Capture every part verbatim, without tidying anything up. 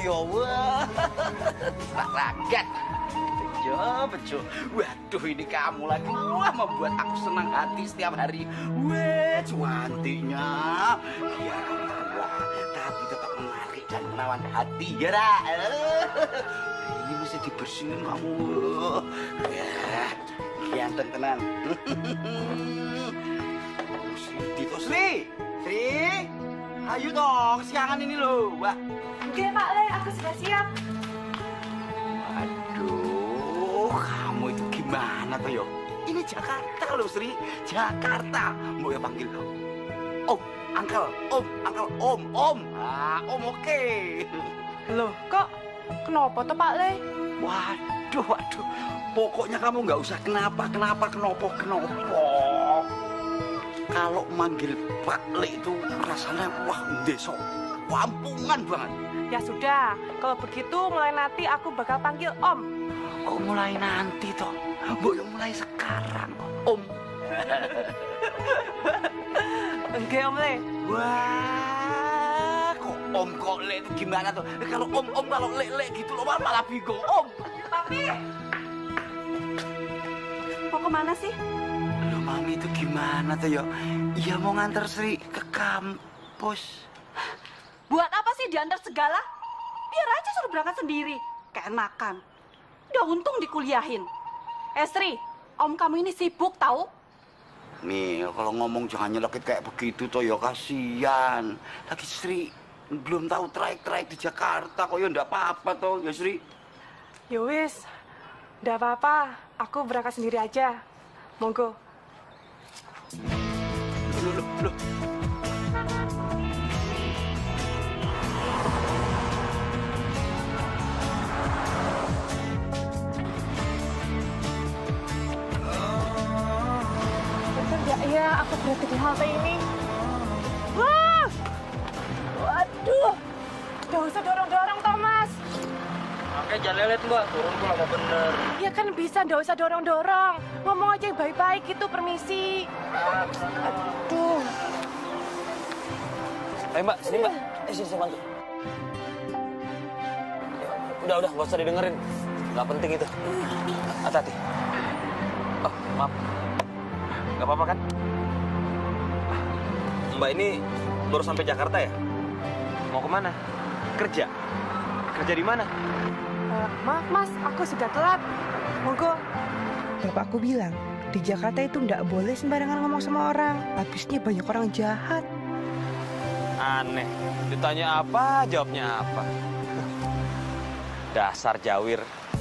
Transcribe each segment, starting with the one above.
ya. Wah. Ragat. Bejo, bejo. Waduh, ini kamu lagi. Wah, membuat aku senang hati setiap hari. Wah, cantiknya. Biar kamu tua, tapi tetap menarik dan menawan hati, ya, Ra. Ini mesti dibersihin kamu. Ya, ganteng tenang. Dito, Sri. Sri. Ayo dong, siangan ini loh. Wah. Oke, Pak Le, aku sudah siap. Aduh, kamu itu gimana tuh, yo? Ini Jakarta loh, Sri. Jakarta. Mau ya panggil Om, Uncle, Om, Uncle, Om, Om. Ah, Om oke. Loh, kok kenapa tuh, Pak Le? Waduh, waduh. Pokoknya kamu nggak usah kenapa, kenapa, kenapa, kenapa. Kalau manggil Pak Le itu rasanya wah deso, kampungan banget. Ya sudah, kalau begitu mulai nanti aku bakal panggil Om. Oh, mulai nanti toh? Bu, yang mulai sekarang, Om. Enggak, Om Le. Wah, kok Om kok Le itu gimana tuh? Kalau Om Om kalau Le Le gitu loh malah bingung Om. Papi, mau kemana sih? Loh, Mami itu gimana tuh ya? Iya mau nganter Sri ke kampus. Buat apa sih diantar segala? Biar aja suruh berangkat sendiri. Keenakan. Udah untung dikuliahin. Eh Sri, Om kamu ini sibuk tahu? Nih, kalau ngomong jangan nyelekit kayak begitu toh ya kasihan. Lagi Sri belum tahu traik-traik di Jakarta kok ya ndak apa-apa toh ya Sri. Yowis, ndak apa-apa. Aku berangkat sendiri aja. Monggo. Loh, loh, loh. Ya, aku berhenti di halte ini. Wah! Waduh! Gak usah dorong-dorong, Thomas. Makanya jangan lelet, Mbak. Turun tuh lama bener. Ya kan bisa, gak usah dorong-dorong. Ngomong aja yang baik-baik gitu, permisi. Aduh. Ayo, Mbak. Sini, Mbak. Eh, sini, saya bantu. Udah, udah. Gak usah didengerin. Gak penting itu. Hati-hati. Oh, maaf. Gak apa-apa kan? Mbak ini baru sampai Jakarta ya? Mau kemana? Kerja? Kerja di mana? Uh, maaf mas, aku sudah telat. Monggo. Bapakku bilang, di Jakarta itu nggak boleh sembarangan ngomong sama orang. Habisnya banyak orang jahat. Aneh. Ditanya apa, jawabnya apa. Dasar jawir.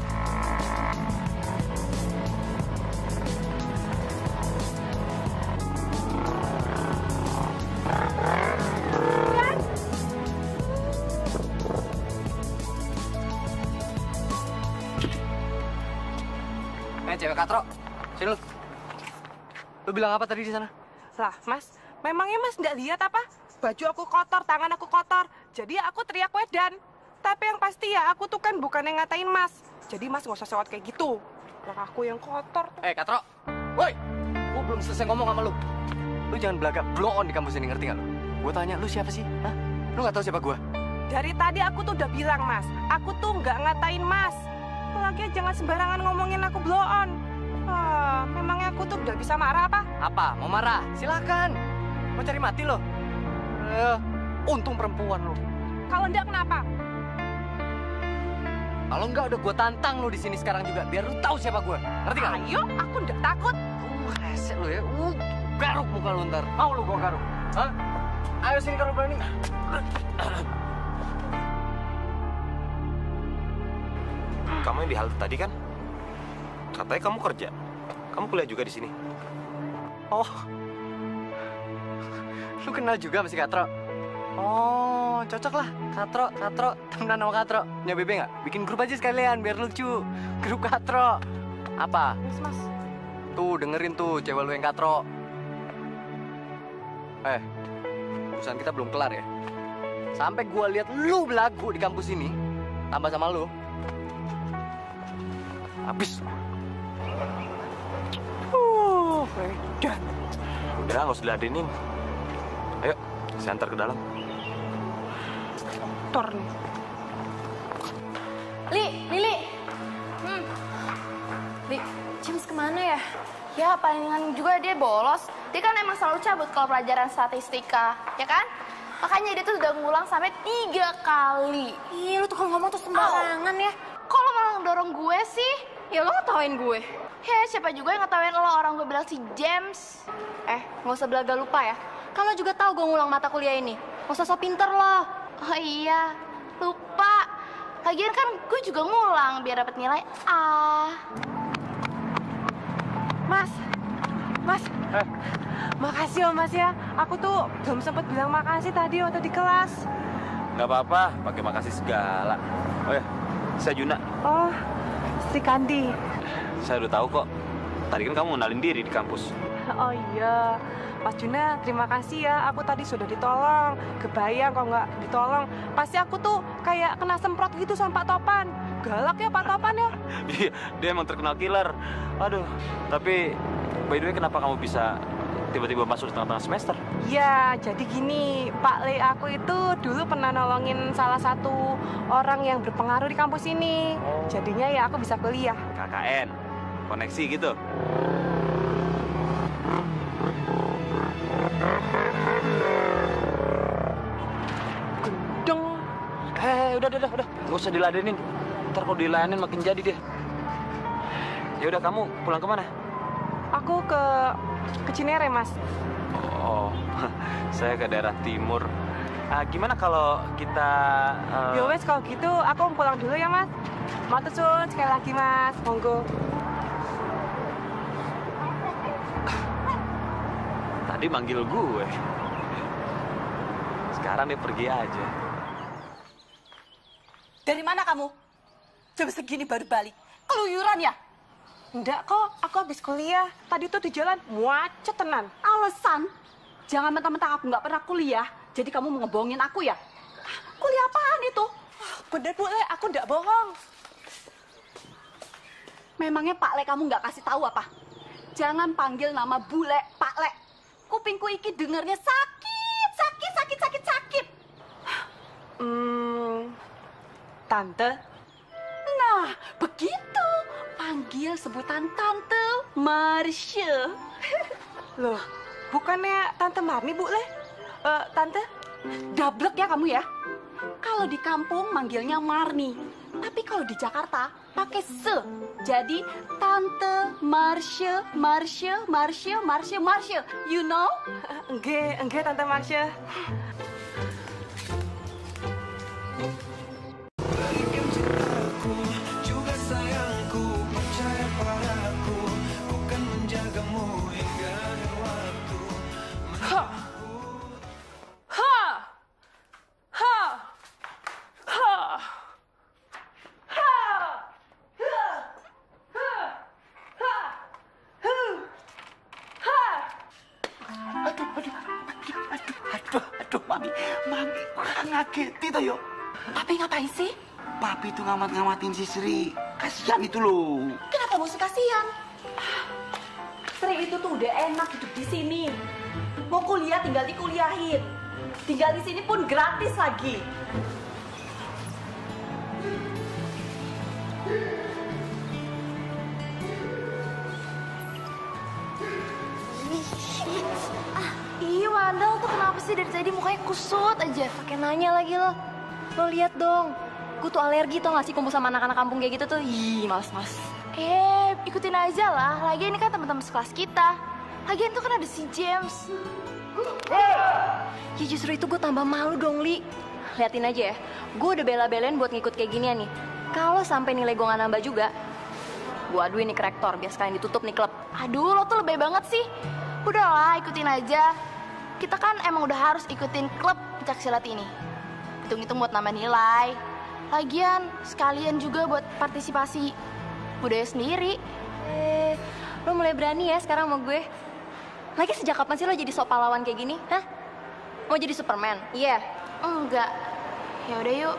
Eh, cewek katro, sini lu. Lu bilang apa tadi di sana? Lah, mas, memangnya mas nggak lihat apa? Baju aku kotor, tangan aku kotor. Jadi aku teriak wedan. Tapi yang pasti ya, aku tuh kan bukan yang ngatain mas. Jadi mas nggak usah sewot kayak gitu. Lah aku yang kotor tuh. Eh, katro, woi, gua belum selesai ngomong sama lu. Lu jangan belagak blow on di kampus ini, ngerti nggak lu? Gua tanya, lu siapa sih? Hah? Lu nggak tahu siapa gua? Dari tadi aku tuh udah bilang, mas. Aku tuh nggak ngatain mas. Lagi jangan sembarangan ngomongin aku blow on. Ah, memangnya aku tuh udah bisa marah apa? Apa? Mau marah? Silakan. Mau cari mati lo? Eh, untung perempuan lo. Kalau enggak kenapa? Kalau enggak udah gua tantang lo di sini sekarang juga, biar lu tahu siapa gua. Ngerti nggak? Ayo, aku enggak takut. Uh, resek lo ya. Uh, garuk muka lu ntar. Mau lu gua garuk? Hah? Ayo sini kalau berani. Kamu yang di halte tadi kan? Katanya kamu kerja. Kamu kuliah juga di sini. Oh. Lu kenal juga sama si Katro? Oh, cocok lah. Katro, Katro, temenan sama Katro. Punya bebe nggak? Bikin grup aja sekalian biar lucu. Grup Katro. Apa? Mas, mas. Tuh, dengerin tuh cewek lu yang Katro. Eh, urusan kita belum kelar ya. Sampai gua lihat lu belagu di kampus ini, tambah sama lu. Habis. Uh, wedan. Udah, nggak usah diladenin. Ayo, saya antar ke dalam. Kotor nih. Li, Lili. Hmm. Li, James kemana ya? Ya, palingan juga dia bolos. Dia kan emang selalu cabut kalau pelajaran statistika, ya kan? Makanya dia tuh udah ngulang sampai tiga kali. Ih, lu tuh kalau ngomong tuh sembarangan ya. Kok lo malah ngedorong gue sih? Ya lo ngetawain gue. Heh, siapa juga yang ngetawain lo orang gue bilang si James. Eh, nggak usah belaga lupa ya. Kan lo juga tahu gue ngulang mata kuliah ini. Nggak usah so pinter lo. Oh iya, lupa. Lagian kan gue juga ngulang biar dapat nilai A. Mas, Mas, eh. Makasih ya Mas ya. Aku tuh belum sempet bilang makasih tadi waktu di kelas. Nggak apa-apa, pakai makasih segala. Oh ya, saya Juna. Oh, Sri Kandi. Saya udah tahu kok. Tadi kan kamu ngenalin diri di kampus. Oh iya, Mas Juna, terima kasih ya. Aku tadi sudah ditolong. Kebayang kalau nggak ditolong, pasti aku tuh kayak kena semprot gitu sama Pak Topan. Galak ya Pak Topan ya. Iya, dia emang terkenal killer. Aduh, tapi by the way kenapa kamu bisa tiba-tiba masuk di tengah-tengah semester? Ya, jadi gini, Pak Le aku itu dulu pernah nolongin salah satu orang yang berpengaruh di kampus ini. Oh. Jadinya ya aku bisa kuliah. K K N, koneksi gitu. Gendeng. Eh, udah, udah, udah, nggak usah diladenin. Ntar kalau diladenin makin jadi dia. Ya udah, kamu pulang kemana? Aku ke ke Cinere, Mas. Oh, saya ke daerah timur. Ah, gimana kalau kita? Uh... Ya wes, kalau gitu aku pulang dulu ya, Mas. Matur suwun sekali lagi, Mas. Monggo. Tadi manggil gue. Sekarang dia pergi aja. Dari mana kamu? Jam segini baru balik. Keluyuran ya? Enggak kok, aku habis kuliah. Tadi tuh di jalan macet tenan. Alasan? Jangan mentang-mentang aku nggak pernah kuliah, jadi kamu mau ngebohongin aku ya? Kuliah apaan itu? Bener Bu Le, aku nggak bohong. Memangnya Pak Le kamu nggak kasih tahu apa? Jangan panggil nama Bule, Pak Le. Kupingku iki dengernya sakit, sakit, sakit, sakit, sakit. Hmm, Tante. Nah, begitu. Panggil sebutan Tante Marsha. Loh, bukannya Tante Marni, Bu Le? Uh, Tante? Dablek ya kamu ya. Kalau di kampung manggilnya Marni. Tapi kalau di Jakarta pakai se. Jadi Tante Marsha, Marsha, Marsha, Marsha, Marsha. You know? Uh, enggak, enggak Tante Marsha. Ngageti toh yo. Papi ngapain sih? Papi tuh ngamat-ngamatin si Sri. Kasihan itu loh. Kenapa mesti kasihan? Sri itu tuh udah enak hidup di sini. Mau kuliah tinggal dikuliahin. Tinggal di sini pun gratis lagi. Ih, Wandel tuh kenapa sih dari tadi mukanya kusut aja? Pakai nanya lagi lo. Lo lihat dong. Gue tuh alergi tau gak sih kumpul sama anak-anak kampung kayak gitu tuh. Ih, males-males. Eh, ikutin aja lah. Lagian ini kan teman-teman sekelas kita. Lagian tuh kan ada si James. Ya justru itu gue tambah malu dong, Li. Liatin aja ya. Gue udah bela-belain buat ngikut kayak ginian nih. Kalau sampai nilai gue gak nambah juga, gue aduin nih ke rektor biar sekalian ditutup nih klub. Aduh, lo tuh lebih banget sih. Udahlah, ikutin aja. Kita kan emang udah harus ikutin klub pencaksilat ini. Hitung-hitung buat nambah nilai. Lagian, sekalian juga buat partisipasi budaya sendiri. Eh, lo mulai berani ya sekarang sama gue. Lagi sejak kapan sih lo jadi sok pahlawan kayak gini? Hah? Mau jadi Superman? Iya. Yeah. Enggak. Ya udah yuk.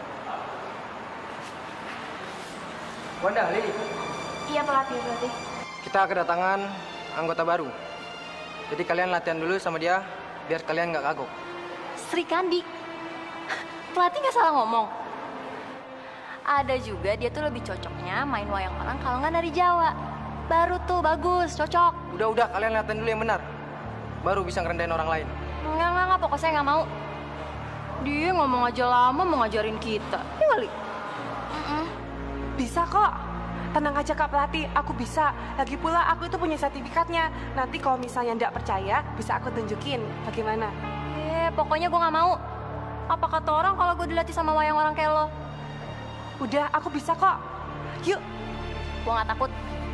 Wanda, Li. Iya pelatih, pelatih. Kita kedatangan anggota baru. Jadi kalian latihan dulu sama dia biar kalian nggak kagok. Sri Kandi. Pelatih nggak salah ngomong. Ada juga dia tuh lebih cocoknya main wayang orang kalau nggak dari Jawa. Baru tuh bagus, cocok. Udah, udah, kalian liatin dulu yang benar. Baru bisa ngerendahin orang lain. Enggak, enggak, enggak, pokoknya nggak mau. Dia ngomong aja lama mau ngajarin kita. Iya kali? Mm-mm. Bisa kok. Tenang aja Kak Pelatih, aku bisa. Lagi pula aku itu punya sertifikatnya. Nanti kalau misalnya nggak percaya, bisa aku tunjukin. Bagaimana? Eh, pokoknya gue nggak mau. Apa kata orang kalau gue dilatih sama wayang orang kayak lo? Udah, aku bisa kok. Yuk. Gue nggak takut.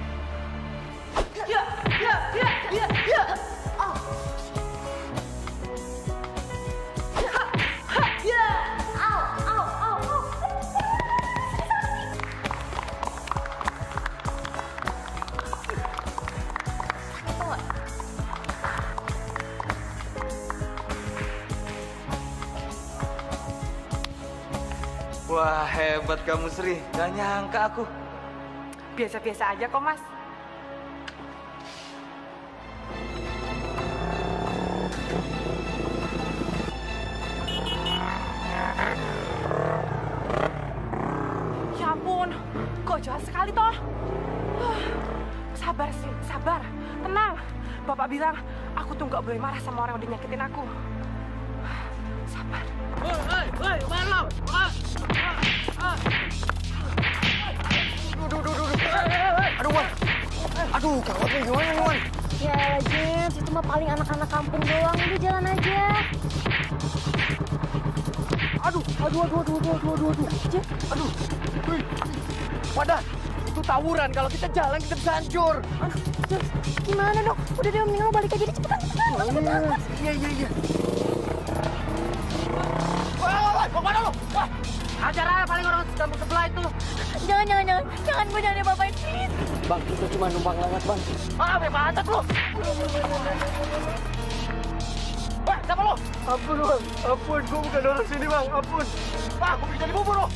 Ya, ya, ya, ya, ya. Oh. Ha, ha, ya. Au, au, au, au. Sakit tuh nggak? Wah, hebat kamu, Sri. Gak nyangka aku. Biasa-biasa aja kok, Mas. Ya ampun, kok jahat sekali toh. Huh. Sabar sih, sabar. Tenang. Bapak bilang, aku tuh nggak boleh marah sama orang yang udah nyakitin aku. Sabar. Hei, hei, hei, kemana lo? Ah, ah, ah. Duh, duh, duh, duh. Aduh, Wan. Aduh, gawat nih, gimana nih, Wan? Ya James, itu mah paling anak-anak kampung doang. Udah jalan aja. Aduh, aduh, aduh, aduh, aduh, aduh, aduh, aduh. James. Aduh, wih. Wadah, itu tawuran. Kalau kita jalan, kita bisa hancur. Aduh, James, gimana dong? Udah deh, mendingan lo balik aja deh, cepetan, cepetan. Oh, iya, iya, iya, iya. Wah, wah, wah, mau kemana lo? Wah, hajar aja paling orang kampung sebelah itu. Jangan, jangan, jangan. Jangan, gue jangan diapa-apain, please. Bang, kita cuma numpang lewat, Bang. Ah, bebas lo. Wah, siapa lo? Ampun, Bang. Ampun, gue bukan orang sini, Bang. Ampun. Wah, gue bisa jadi bubur lo.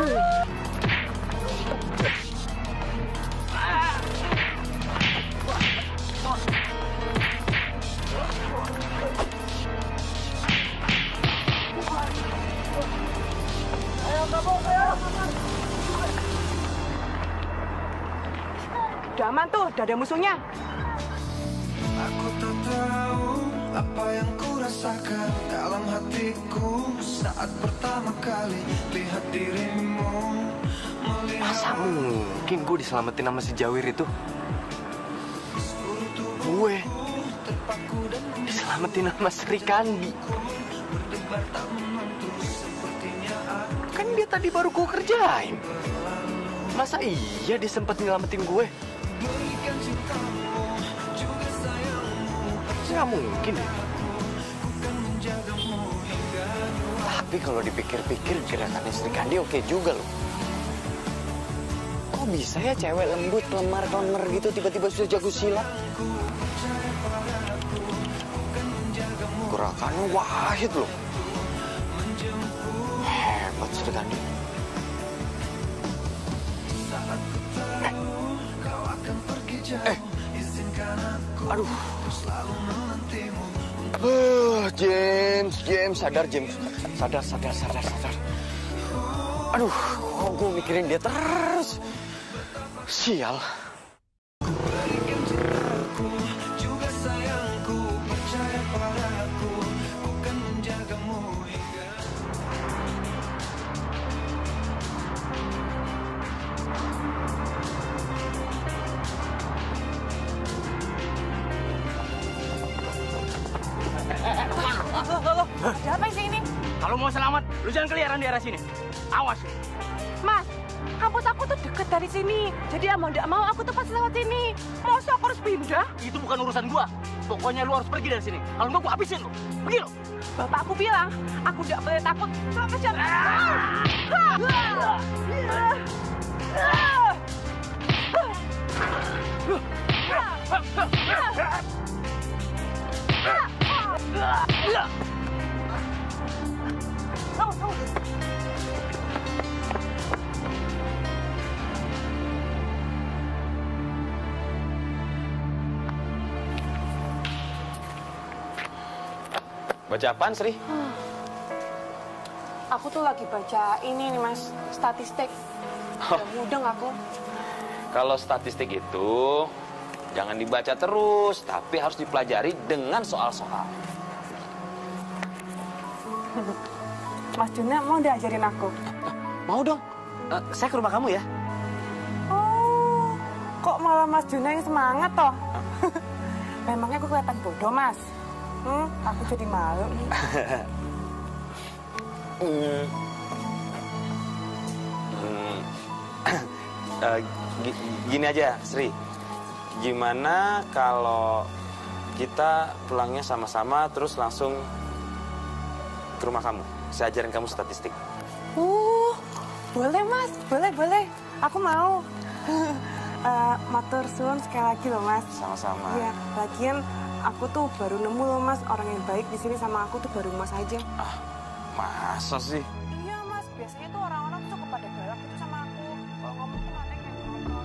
Udah aman tuh, udah ada musuhnya. Aku tak tahu apa yang ku rasakan dalam hatiku saat pertama kali lihat dirimu. Masa mungkin gue diselamatin sama si Jawir itu? Gue diselamatin sama Sri Kandi. Kan dia tadi baru gue kerjain. Masa iya dia sempat nyelamatin gue? Nggak mungkin ya. Tapi kalau dipikir-pikir gerakannya Sri Kandi oke juga loh. Kok bisa ya cewek lembut, lemar-lemar gitu tiba-tiba sudah jago silat? Gerakannya wahid loh. Hebat Sri Kandi. Eh, eh. Aduh. Uh, James, James, sadar James. Sadar, sadar, sadar, sadar. Aduh, kok gue mikirin dia terus. Sial. Ada apa sih ini? Kalau mau selamat, lu jangan keliaran di arah sini. Awas. Mas, kampus aku tuh deket dari sini. Jadi ya mau nggak mau aku tuh pasti lewat sini. Masa aku harus pindah? Itu bukan urusan gua. Pokoknya lu harus pergi dari sini. Kalau enggak gua habisin lu. Pergi lu. Bapak aku bilang, aku nggak boleh takut sama siapa. Baca apaan, Sri? aku tuh lagi baca ini nih mas, statistik. Oh. Udah mudeng aku. Kalau statistik itu jangan dibaca terus, tapi harus dipelajari dengan soal-soal. Mas Juna mau diajarin aku? Mau dong. Uh, saya ke rumah kamu ya. Oh, kok malah Mas Juna yang semangat toh? Memangnya aku kelihatan bodoh, Mas? Hmm, aku jadi malu nih. hmm. Hmm. uh, gini aja, Sri. Gimana kalau kita pulangnya sama-sama terus langsung ke rumah kamu? Saya ajarin kamu statistik. Uh, boleh Mas, boleh, boleh. Aku mau. uh, matur suwun sekali lagi loh Mas. Sama-sama. Iya, lagian aku tuh baru nemu loh Mas orang yang baik di sini sama aku tuh baru Mas aja. Ah, masa sih? Iya Mas, biasanya tuh orang-orang tuh kepada galak gitu sama aku. Kalau ngomong tuh aneh kayak ngobrol.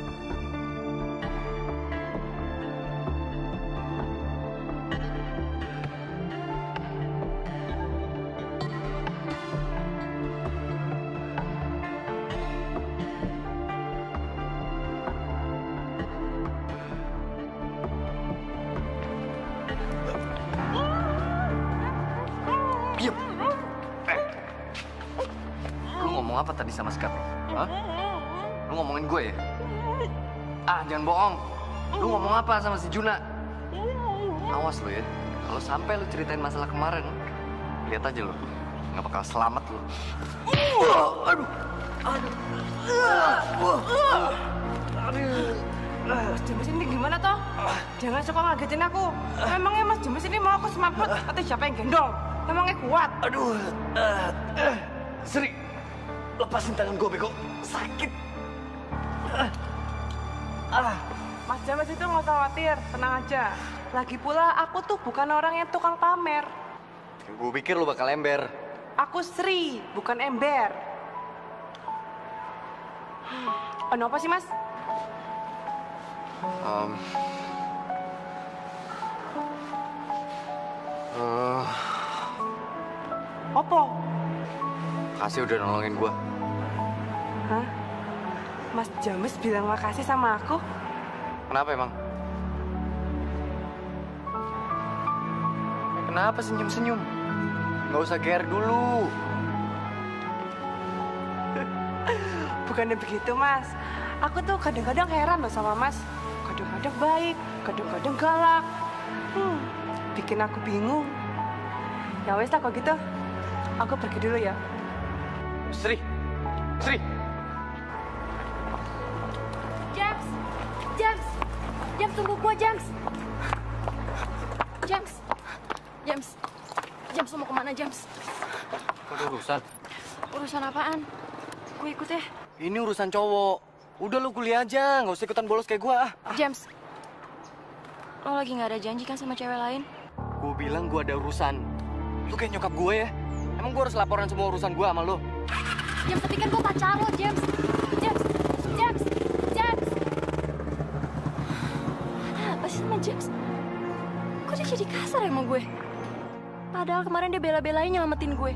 Diam. Eh. Lu ngomong apa tadi sama si Katro? Hah? Lu ngomongin gue ya? Ah, jangan bohong. Lu ngomong apa sama si Juna? Awas lu ya. Kalau sampai lu ceritain masalah kemarin, lihat aja lu. Nggak bakal selamat lu. Aduh. Aduh. Aduh. Mas James ini gimana toh? Jangan suka ngagetin aku. Memangnya Mas James ini mau aku semaput atau siapa yang gendong? Memangnya kuat? Aduh. Uh, uh. Sri, lepasin tangan gue, bego. Sakit. Uh. Ah. Mas James itu nggak usah khawatir, tenang aja. Lagi pula aku tuh bukan orang yang tukang pamer. Gue pikir lu bakal ember. Aku Sri, bukan ember. Hmm. Ono apa sih Mas? Um. Uh. Apa? Kasih udah nolongin gue. Hah? Mas James bilang makasih sama aku? Kenapa emang? Eh, kenapa senyum-senyum? Nggak usah ger dulu. Bukannya begitu, Mas. Aku tuh kadang-kadang heran loh sama Mas. Kadang-kadang baik, kadang-kadang galak. Hmm, bikin aku bingung. Ya wes lah kalau gitu. Aku pergi dulu ya. Sri, Sri. James, James, James tunggu gua James. James, James, James lu mau kemana James? Kok ada urusan? Urusan apaan? Gue ikut ya. Ini urusan cowok. Udah lu kuliah aja, nggak usah ikutan bolos kayak gua. Ah. James, lo lagi nggak ada janji kan sama cewek lain? Gue bilang gue ada urusan. Lu kayak nyokap gue ya. Emang gue harus laporan semua urusan gue sama lu? James, tapi kan gue pacar lo, James. James, James, James. Apa sih sama James? Kok dia jadi kasar ya sama gue? Padahal kemarin dia bela-belain nyelamatin gue.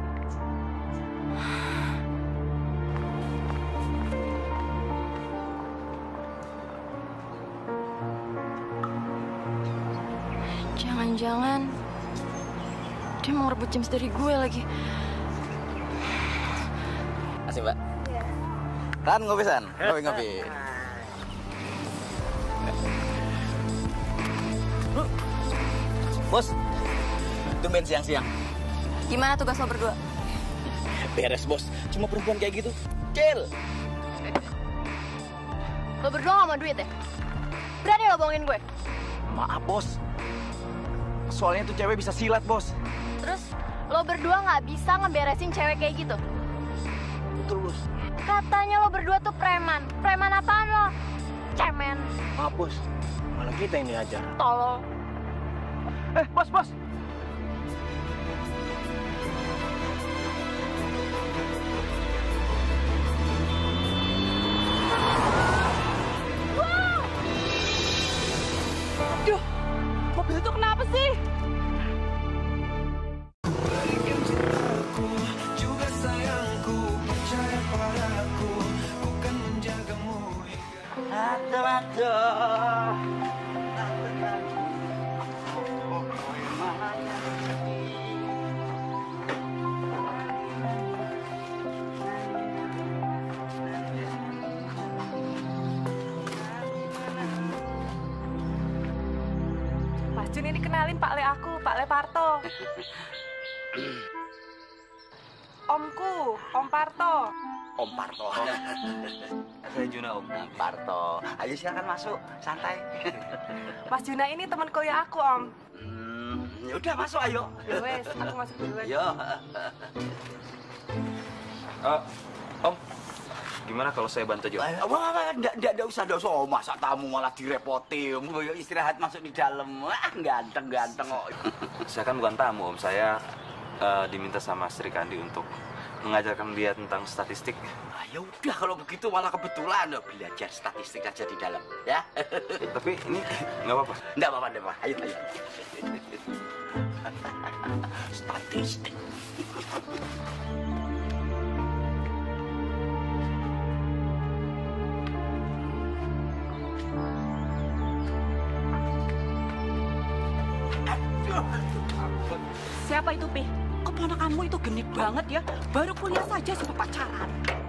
Jangan-jangan dia mau rebut James dari gue lagi. Masih, Mbak? Iya. Tan, ngopi, San. Ngopi-ngopi. Bos, tumben siang-siang. Gimana tugas lo berdua? Beres, Bos. Cuma perempuan kayak gitu. Cil. Lo berdua gak mau duit ya? Berani lo bohongin gue? Maaf, Bos. Soalnya tuh cewek bisa silat, Bos. Terus lo berdua gak bisa ngeberesin cewek kayak gitu? Betul, Bos. Katanya lo berdua tuh preman. Preman apaan lo? Cemen. Maaf, Bos. Malah kita yang diajar. Tolol. Eh, Bos, Bos. Duh, mobil itu kenapa sih? Balikan cintaku juga ini kenalin Pak Le aku, Pak Le Parto. Omku, Om Parto. Om Parto. Saya Juna, Om. Om Parto. Ayo silakan masuk, santai. Mas Juna ini teman kuliah aku, Om. Hmm, ya udah masuk ayo. Ya wes, aku masuk duluan. Yo. Uh, om, gimana kalau saya bantu Jo? Wah, wah, enggak, enggak, enggak usah, enggak usah. Oh, masa tamu malah direpotin. Om, istirahat masuk di dalam. Wah, ganteng-ganteng kok. Saya kan bukan tamu, Om. Saya uh, diminta sama Sri Kandi untuk mengajarkan dia tentang statistik. Ah, ya udah kalau begitu malah kebetulan loh belajar statistik aja di dalam, ya. Tapi ini nggak apa-apa. Enggak apa-apa, enggak apa-apa. Ayo, ayo. Statistik. Siapa itu, Pi? Keponakanmu itu genit banget ya. Baru kuliah saja sudah pacaran.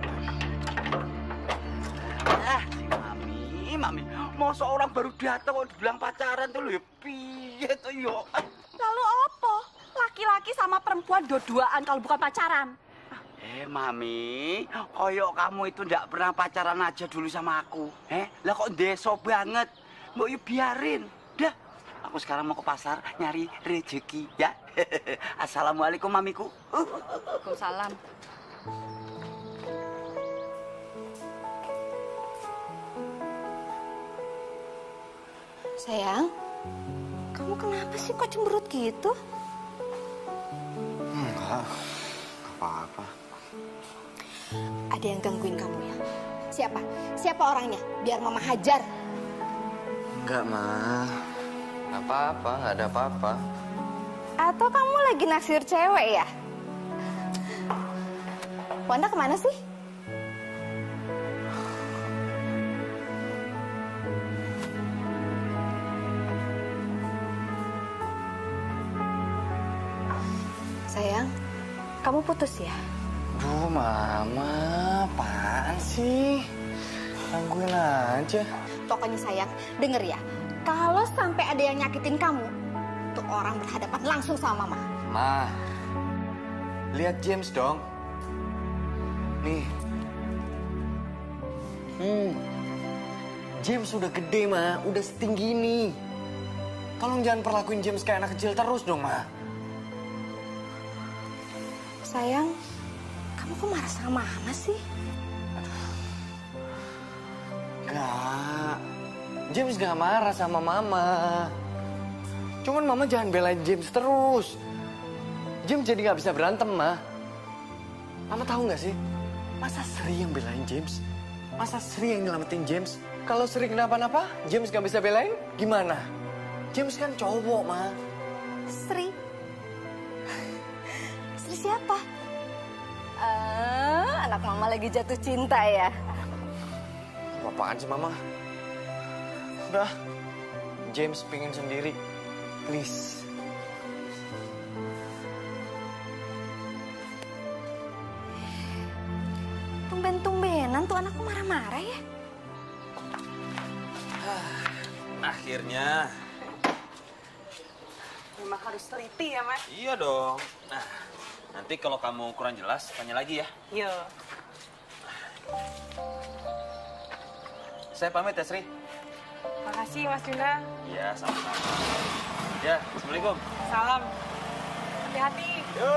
Ah, si Mami, Mami. Mau seorang baru datang kok dibilang pacaran tuh lho ya piye tuh yo. Lalu apa? Laki-laki sama perempuan dua-duaan kalau bukan pacaran. Eh, Mami, koyok kamu itu ndak pernah pacaran aja dulu sama aku. Eh, lah kok deso banget. Mbok yuk biarin. Dah, aku sekarang mau ke pasar nyari rezeki, ya. Assalamualaikum, Mamiku. Waalaikumsalam. Sayang, kamu kenapa sih kok cemberut gitu? Enggak, apa-apa. Ada yang gangguin kamu ya? Siapa? Siapa orangnya? Biar mama hajar. Enggak, Ma. Enggak apa-apa, enggak ada apa-apa. Atau kamu lagi naksir cewek ya? Wanda kemana sih? Sayang, kamu putus ya? Duh, Mama, apaan sih? Gangguin aja. Pokoknya sayang, denger ya. Kalau sampai ada yang nyakitin kamu, tuh orang berhadapan langsung sama mama. Ma, lihat James dong. Nih. Hmm. James udah gede, Ma. Udah setinggi ini. Tolong jangan perlakuin James kayak anak kecil terus dong, Ma. Sayang, kamu kok marah sama mama sih? Enggak. James gak marah sama Mama. Cuman Mama jangan belain James terus. James jadi gak bisa berantem, Ma. Mama tahu gak sih? Masa Sri yang belain James? Masa Sri yang nyelamatin James? Kalau Sri kenapa-napa, James gak bisa belain? Gimana? James kan cowok, Ma. Sri? Sri siapa? Ah, anak mama lagi jatuh cinta ya? Apaan sih, Mama? Udah, James pengen sendiri. Please. Tumben-tumbenan tuh anakku marah-marah ya? Akhirnya. Memang harus teliti ya, Mas? Iya dong. Nah, nanti kalau kamu kurang jelas, tanya lagi ya. Yo. Saya pamit ya, Sri. Makasih, Mas Juna. Iya, sama-sama. Ya, Assalamualaikum. Salam. Hati-hati. Yo.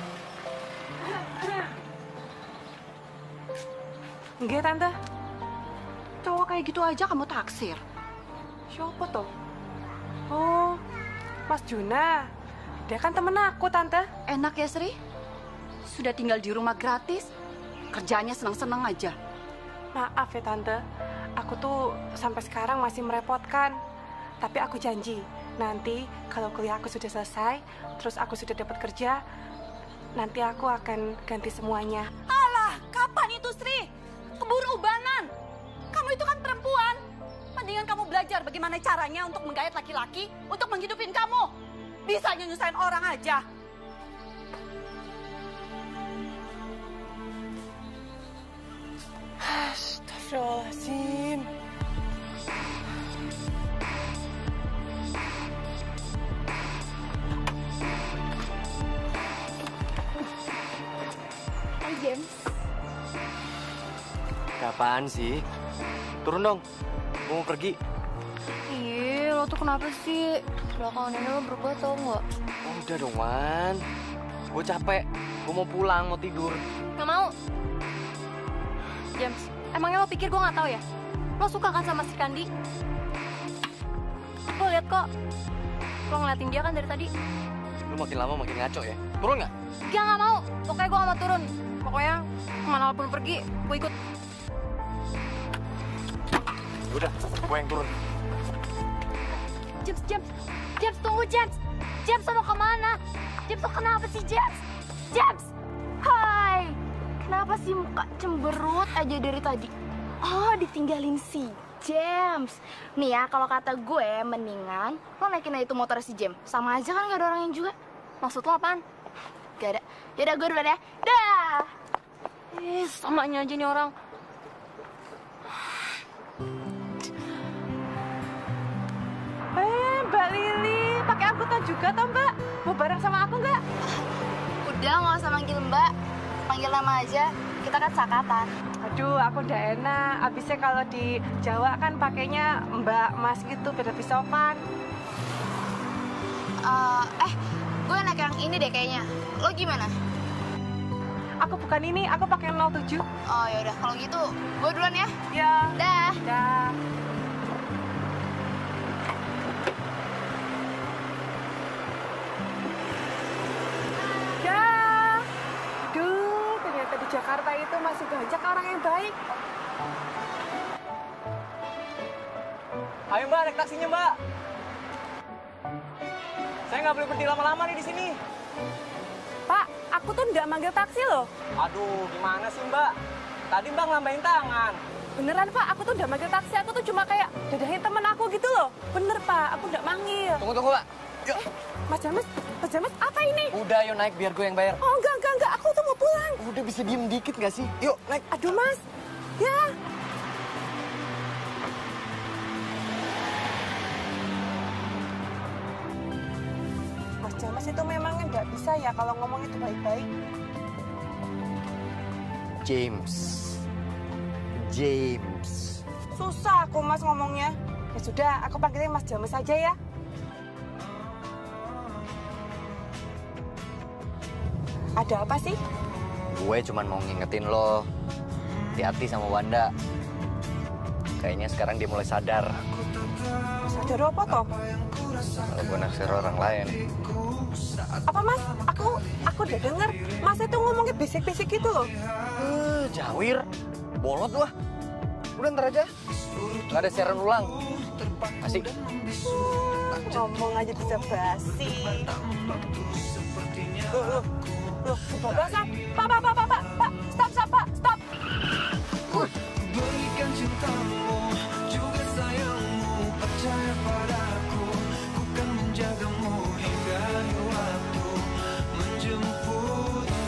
Enggak, Tante. Cowok kayak gitu aja kamu taksir. Siapa tuh? Oh, Mas Juna. Dia kan temen aku, Tante. Enak ya, Sri? Sudah tinggal di rumah gratis, kerjanya senang-senang aja. Maaf ya, Tante. Aku tuh sampai sekarang masih merepotkan. Tapi aku janji, nanti kalau kuliah aku sudah selesai, terus aku sudah dapat kerja, nanti aku akan ganti semuanya. Alah, kapan itu, Sri? Keburu ubanan. Kamu itu kan perempuan. Mendingan kamu belajar bagaimana caranya untuk menggait laki-laki, untuk menghidupin kamu. Bisa nyusahin orang aja. Astagfirullahaladzim. James. Kapan sih? Turun dong. Gue mau pergi. Ih, lo tuh kenapa sih? Belakangan ini lo berubah tau nggak? Oh, udah dong, Wan. Gue capek. Gue mau pulang, mau tidur. Nggak mau. James, emangnya lo pikir gue nggak tahu ya? Lo suka kan sama si Kandi? Lo lihat kok. Lo ngeliatin dia kan dari tadi. Lu makin lama makin ngaco ya. Turun nggak? Dia nggak mau. Pokoknya gue nggak mau turun. Pokoknya kemana pun pergi, gue ikut. Udah, gue yang turun. James, James, James, tunggu James. James, lo mau kemana? James, lo kenapa sih James? James! Hai, kenapa sih muka cemberut aja dari tadi? Oh, ditinggalin si James. Nih ya, kalau kata gue mendingan lo naikin aja itu motor si James. Sama aja kan gak ada orangnya juga. Maksud lo apaan? Gak ada. Yaudah gue duluan ya. Dah. Eh, samanya aja nih orang. Eh, Mbak Lili, pakai angkutan juga toh Mbak? Mau bareng sama aku nggak? Udah, nggak usah manggil Mbak. Panggil nama aja. Kita kan sakatan. Aduh, aku udah enak. Abisnya kalau di Jawa kan pakainya Mbak Mas gitu, beda sopan. Uh, eh, gue naik yang ini deh kayaknya. Lo gimana? Aku bukan ini, aku pakai nol tujuh. Oh yaudah, kalau gitu gue duluan ya. Ya. Dah. Dah. Dah. Duh, ternyata di Jakarta itu masih banyak orang yang baik. Ayo Mbak, naik taksinya Mbak. Saya nggak boleh berhenti lama-lama nih di sini. Pak, aku tuh nggak manggil taksi loh. Aduh, gimana sih Mbak? Tadi Mbak ngelambain tangan. Beneran Pak, aku tuh nggak manggil taksi. Aku tuh cuma kayak dadahin temen aku gitu loh. Bener Pak, aku nggak manggil. Tunggu, tunggu, Pak. Yuk. Eh, Mas James, Mas James, apa ini? Udah, yuk naik biar gue yang bayar. Oh enggak, enggak, enggak. Aku tuh mau pulang. Udah, bisa diem dikit gak sih? Yuk, naik. Aduh Mas, ya. Mas James itu memangnya nggak bisa ya kalau ngomong itu baik-baik. James. James. Susah aku Mas ngomongnya. Ya sudah, aku panggilnya Mas James saja ya. Ada apa sih? Gue cuman mau ngingetin lo. Hati-hati sama Wanda. Kayaknya sekarang dia mulai sadar. Sadar apa toh? Kalau gue naksir orang lain. Apa Mas? Aku aku udah denger. Mas itu ngomongnya bisik-bisik gitu loh. Uh, jawir. Bolot lu ah. Udah ntar aja. Gak ada siaran ulang. Asik. Hmm, ngomong aja bisa basi. Loh, loh. Loh, Bapak, stop. Pak, Pak, Pak, Pak, Pak, Pak, stop, stop, Pak, stop. Uh. Berikan cintamu, juga sayangmu, percaya padaku, ku kan menjagamu hingga akhir waktu, menjemputmu.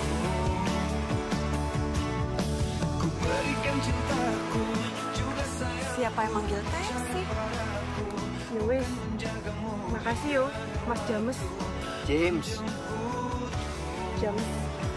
Ku berikan cintaku, juga sayangmu. Siapa yang manggil taksi? Ya wes, makasih yo, Mas James. James. James.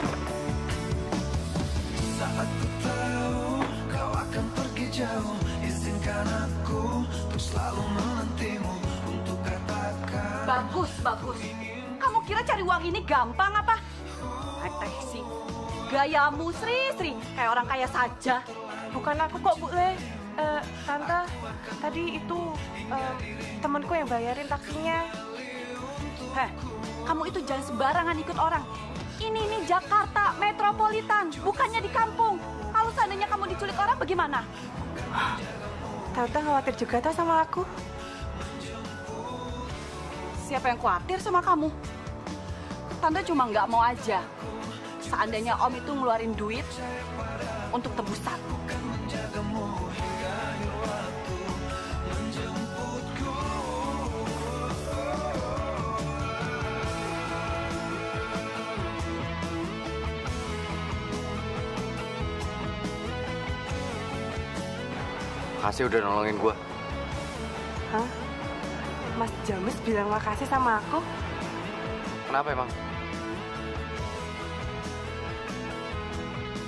Saat ku tahu kau akan pergi jauh, izinkan aku untuk selalu menantimu untuk katakan. Bagus, bagus. Kamu kira cari uang ini gampang apa? Naik taksi. Gayamu Sri-Sri, kayak orang kaya saja. Bukan aku kok, Bu Le. Uh, Tante, tadi itu uh, temanku yang bayarin taksinya. Heh, kamu itu jangan sembarangan ikut orang. Ini nih Jakarta metropolitan, bukannya di kampung. Kalau seandainya kamu diculik orang bagaimana? Tante khawatir juga tuh sama aku. Siapa yang khawatir sama kamu? Tante cuma nggak mau aja. Seandainya Om itu ngeluarin duit untuk tebusan. Makasih udah nolongin gue. Hah? Mas James bilang makasih sama aku? Kenapa emang?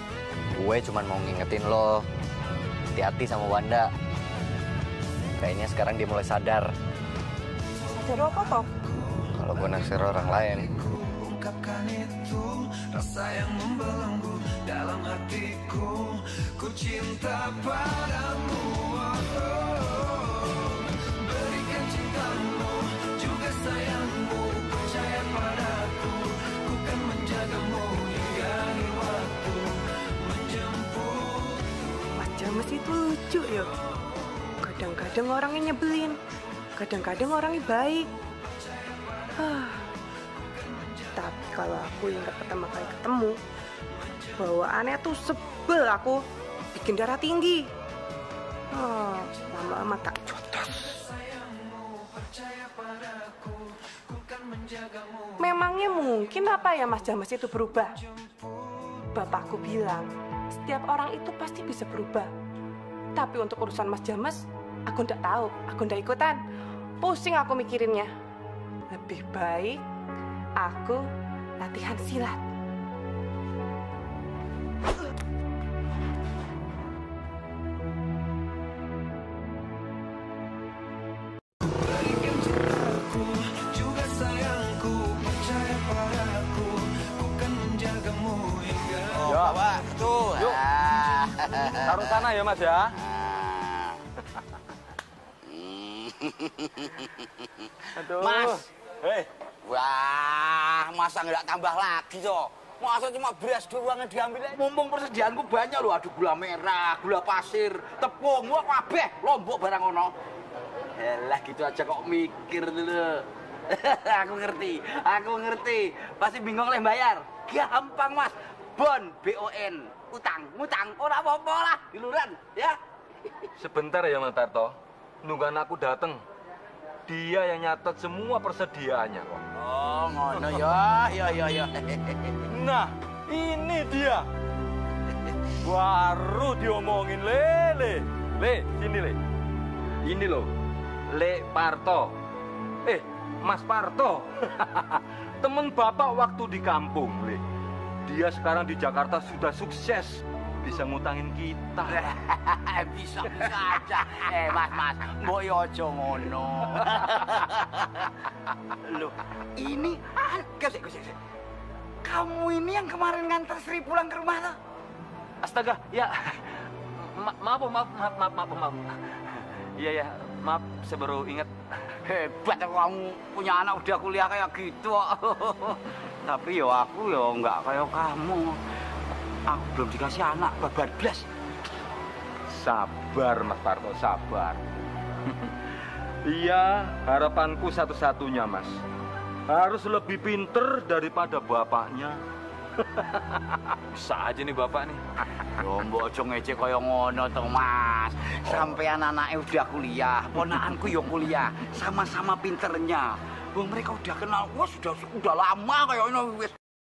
Gue cuman mau ngingetin lo, hati-hati sama Wanda. Kayaknya sekarang dia mulai sadar. Sadar apa toh? Kalau gue naksir orang lain. Ungkapkan itu rasa yang membelenggu dalam hatiku. Ku cinta padamu. Oh, berikan cintamu juga sayangmu. Percaya padaku, ku kan menjagamu hingga akhir waktu menjemput. Mas James itu lucu ya. Kadang-kadang orangnya nyebelin, kadang-kadang orangnya baik. Hah. Tapi kalau aku yang gak pertama kali ketemu, bawaannya tuh sebel aku, bikin darah tinggi. Oh, lama-lama tak jotos. Memangnya mungkin apa ya Mas James itu berubah? Bapakku bilang, setiap orang itu pasti bisa berubah. Tapi untuk urusan Mas James, aku ndak tahu, aku ndak ikutan. Pusing aku mikirinnya. Lebih baik aku latihan silat. Juga sayangku, percaya padaku, ku kan menjagamu hingga. Oh, bawa tuh. Yuk. Ah. Taruh sana ya, Mas ya. Aduh. Mas. Hei. Wah, masa nggak tambah lagi toh? Masa cuma beras doang yang diambil? Mumpung persediaanku banyak loh. Aduh, gula merah, gula pasir, tepung, wah kabeh, lombok barang ono. Yalah gitu aja kok mikir dulu. Aku ngerti, aku ngerti. Pasti bingung oleh bayar. Gampang Mas. Bon, B O N, utang, ngutang, ora apa-apa lah, diluran, ya. Sebentar ya, Mas Tarto. Nungguan aku dateng. Dia yang nyatet semua persediaannya kok. Oh, ngono ya, ya, ya, ya. Nah, ini dia. Baru diomongin, Le, Le. Le, sini, Le. Ini loh, Le Parto. Eh, Mas Parto. Temen Bapak waktu di kampung, Le. Dia sekarang di Jakarta sudah sukses. Bisa ngutangin kita. bisa bisa aja. Eh mas mas, mbok yo aja ngono. Loh, ini kesek kesek. Kamu ini yang kemarin nganter Sri pulang ke rumah tuh? Astaga, ya. Ma maaf, maaf, maaf, maaf, maaf, maaf. Iya ya, maaf, saya baru ingat. Hebat kamu punya anak udah kuliah kayak gitu. Tapi yo aku yo nggak kayak kamu. Aku belum dikasih anak, babar blas. Sabar, Mas Parto, sabar. Iya, harapanku satu-satunya, Mas. Harus lebih pinter daripada bapaknya. Bisa aja nih bapak nih. Yo, mbok aja ngece kaya ngono to, Mas. Sampean anake udah kuliah, ponakanku yo kuliah, sama-sama pinternya. Wong mereka udah kenal, wah sudah udah lama kayak ini wis.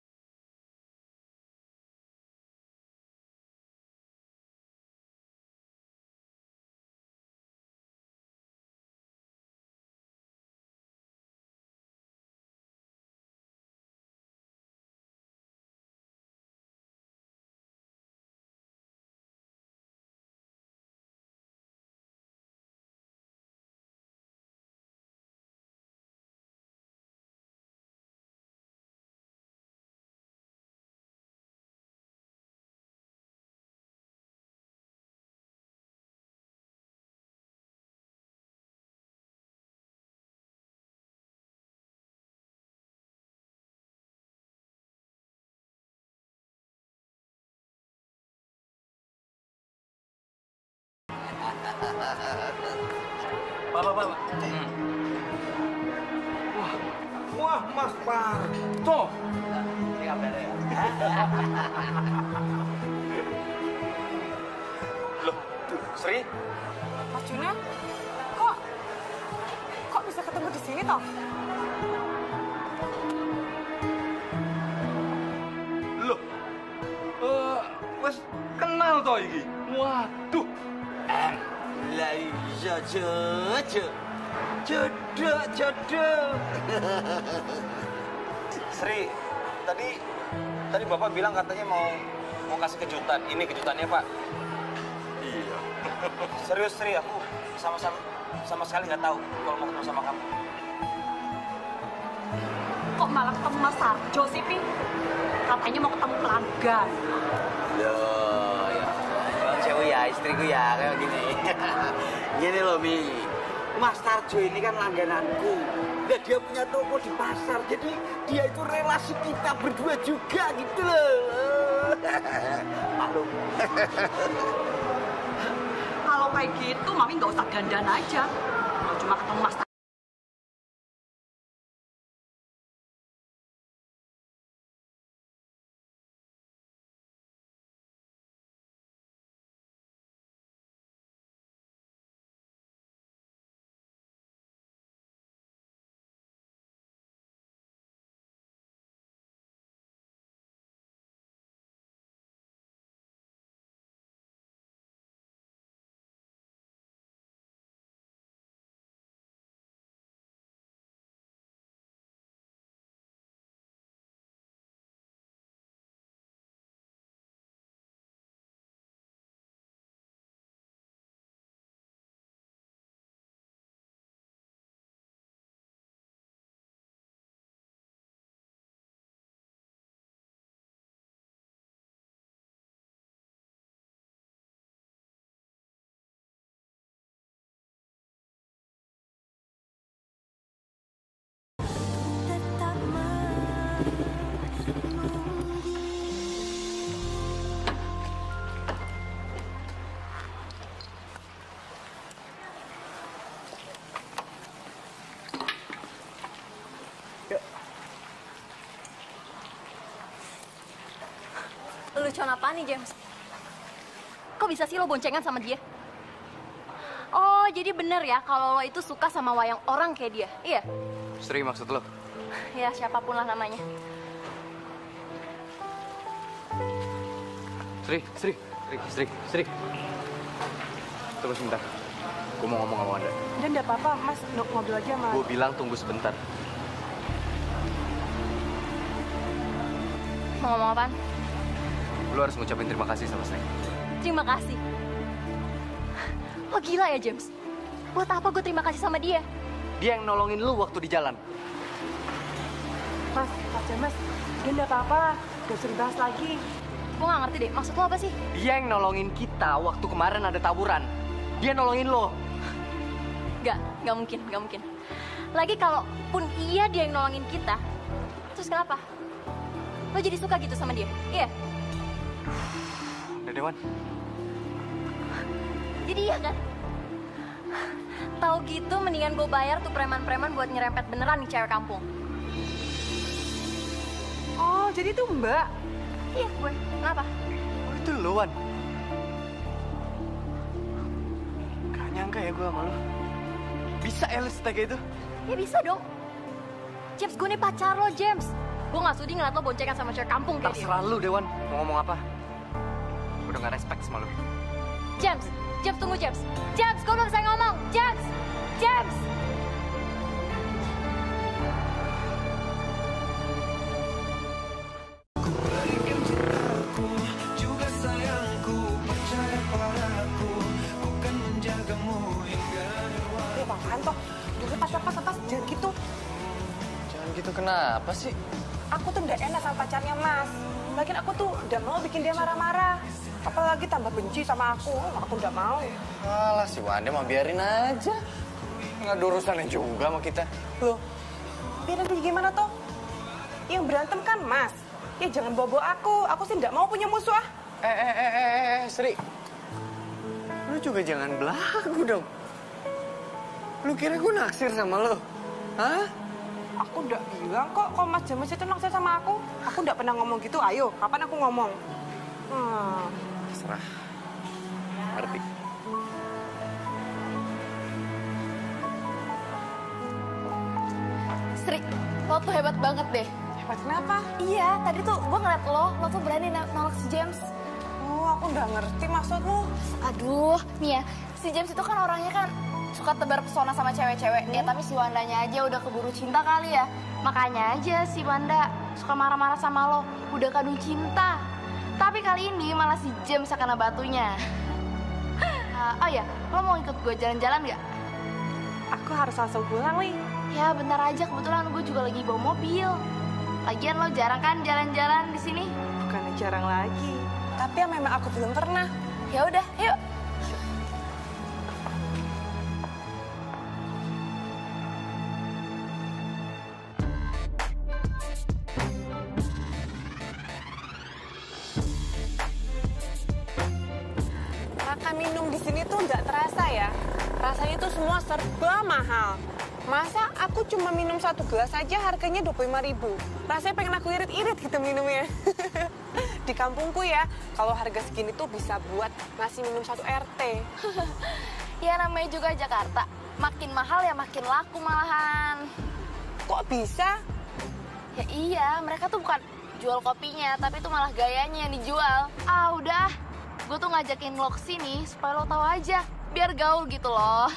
Bapak, bapak. Hmm. Wah, wah, Mas Parto. Ini kabarnya ya. Loh, Sri? Mas Juna, kok kok bisa ketemu di sini toh? Loh, uh, wes kenal toh iki. Waduh. Eh, lah iya jodoh. Jodoh, jodoh. Sri, tadi tadi Bapak bilang katanya mau mau kasih kejutan. Ini kejutannya, Pak. Iya. Serius, Sri, aku sama-sama sama sekali nggak tahu kalau mau ketemu sama kamu. Kok malah ketemu Mas Sarjo sih, Pi? Katanya mau ketemu pelanggan. Loh, ya. Bang cewek ya, istriku ya, kayak gini. Gini loh, Mi. Mas Tarjo ini kan langgananku. Nah, dia punya toko di pasar, jadi dia itu relasi kita berdua juga gitu loh. Maklum. Kalau kayak gitu, Mami nggak usah dandan aja. Kalau cuma ketemu Mas Sarjo. Lucuan apaan nih, James? Kok bisa sih lo boncengan sama dia? Oh, jadi bener ya kalau lo itu suka sama wayang orang kayak dia, iya? Sri maksud lo? Ya, siapapun lah namanya. Sri, Sri, Sri, Sri, Sri. Tunggu sebentar. Gue mau ngomong sama Wanda. Dan nggak apa-apa, Mas. Nuk ngobrol aja, Mas. Gue bilang tunggu sebentar. Mau ngomong apaan? Lo harus ngucapin terima kasih sama saya. Terima kasih. Lo gila ya, James? Buat apa gue terima kasih sama dia? Dia yang nolongin lo waktu di jalan. Mas, Mas James, dia nggak apa-apa. Gak usah dibahas lagi. Gue nggak ngerti deh, maksud lo apa sih? Dia yang nolongin kita waktu kemarin ada tawuran. Dia nolongin lo. Nggak, nggak mungkin, nggak mungkin. Lagi kalaupun iya dia yang nolongin kita, terus kenapa? Lo jadi suka gitu sama dia? Iya? Udah, Dewan. Jadi iya kan? Tahu gitu mendingan gue bayar tuh preman-preman buat nyerempet beneran nih cewek kampung. Oh, jadi itu Mbak? Iya, gue. Kenapa? Oh, itu lo, Wan. Gak nyangka ya gue sama lo. Bisa ya lo setega itu? Ya bisa dong. James, gue nih pacar lo, James. Gue gak sudi ngeliat lo boncengan sama cewek kampung kayak dia. Terserah lu, Dewan. Mau ngomong apa? Udah gak respect sama lu. James, James tunggu James. James, gue belum bisa ngomong. James, James. Juga sayangku, percaya padaku, ku kan menjagamu hingga Eh, apaan toh? Dulu pas, pas, pas, jangan gitu. Jangan gitu, kenapa sih? Aku tuh nggak enak sama pacarnya, Mas. Lagian aku tuh udah mau bikin dia marah-marah. Apalagi tambah benci sama aku. Aku nggak mau. Alah, si Wanda mah biarin aja. Nggak ada urusannya juga sama kita. Loh, biar nanti gimana toh? Yang berantem kan, Mas. Ya jangan bawa-bawa aku. Aku sih nggak mau punya musuh, ah. Eh, eh, eh, eh, eh, Sri. Lu juga jangan belagu dong. Lu kira gue naksir sama lo? Hah? Aku udah bilang kok, kok Mas James itu naksir sama aku. Aku nggak pernah ngomong gitu. Ayo, kapan aku ngomong? Hmm. Terserah. Ngerti. Sri, lo tuh hebat banget deh. Hebat kenapa? Iya, tadi tuh gue ngeliat lo, lo tuh berani nolak si James. Oh, aku nggak ngerti maksud lu. Aduh, nih ya, si James itu kan orangnya kan suka tebar pesona sama cewek-cewek. Ya, tapi si Wandanya aja udah keburu cinta kali ya. Makanya aja si Wanda suka marah-marah sama lo, udah kado cinta. Tapi kali ini malah si James yang kena batunya. Uh, oh ya, lo mau ikut gue jalan-jalan nggak? Aku harus langsung pulang, Li. Ya bentar aja, kebetulan gue juga lagi bawa mobil. Lagian lo jarang kan jalan-jalan di sini? Bukannya jarang lagi, tapi yang memang aku belum pernah. Ya udah, yuk. Makan minum di sini tuh nggak terasa ya. Rasanya tuh semua serba mahal. Masa aku cuma minum satu gelas aja harganya dua puluh lima ribu. Rasanya pengen aku irit-irit gitu minumnya. Di kampungku ya, kalau harga segini tuh bisa buat ngasih minum satu R T. Ya namanya juga Jakarta. Makin mahal ya makin laku malahan. Kok bisa? Ya iya, mereka tuh bukan jual kopinya, tapi tuh malah gayanya yang dijual. Ah udah, gue tuh ngajakin lo kesini supaya lo tahu aja. Biar gaul gitu loh.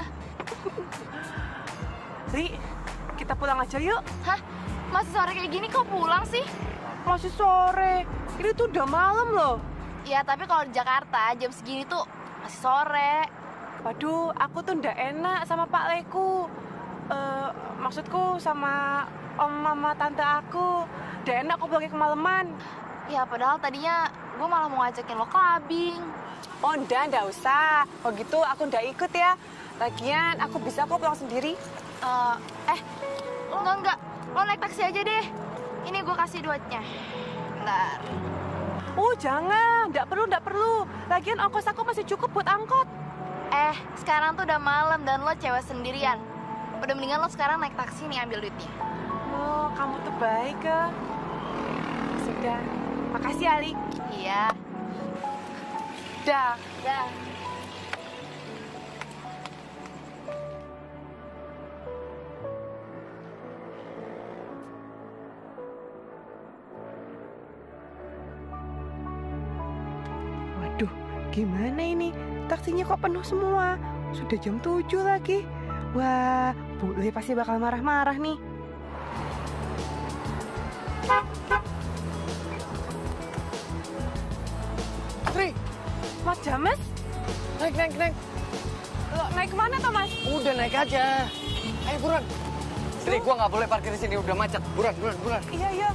Ri, kita pulang aja yuk. Hah? Masih sore kayak gini kok pulang sih? Masih sore. Ini tuh udah malam loh. Ya, tapi kalau di Jakarta jam segini tuh masih sore. Waduh, aku tuh ndak enak sama Pak Leku. Uh, maksudku sama om mama tante aku. Ndak enak aku pergi kemalaman. Ya, padahal tadinya gue malah mau ngajakin lo clubbing. Oh, ndak, ndak usah. Oh gitu, aku ndak ikut ya. Lagian aku bisa kok pulang sendiri. Uh, eh, enggak, enggak. Lo naik taksi aja deh. Ini gue kasih duitnya. Bentar. Oh, jangan. Nggak perlu, nggak perlu. Lagian ongkos aku masih cukup buat angkot. Eh, sekarang tuh udah malam dan lo cewek sendirian. Udah mendingan lo sekarang naik taksi nih ambil duitnya. Oh, kamu tuh baik, ya. Sudah. Makasih, Ali. Iya. Dah. Dah. Waduh, gimana ini? Taksinya kok penuh semua? Sudah jam tujuh lagi. Wah, Bu Le pasti bakal marah-marah nih. Sri, Mas James? Naik, naik, naik. Lo naik kemana toh, Mas? Udah naik aja. Ayo buruan. Sri, gua nggak boleh parkir di sini, udah macet. Buruan, buruan, buruan. Iya, iya.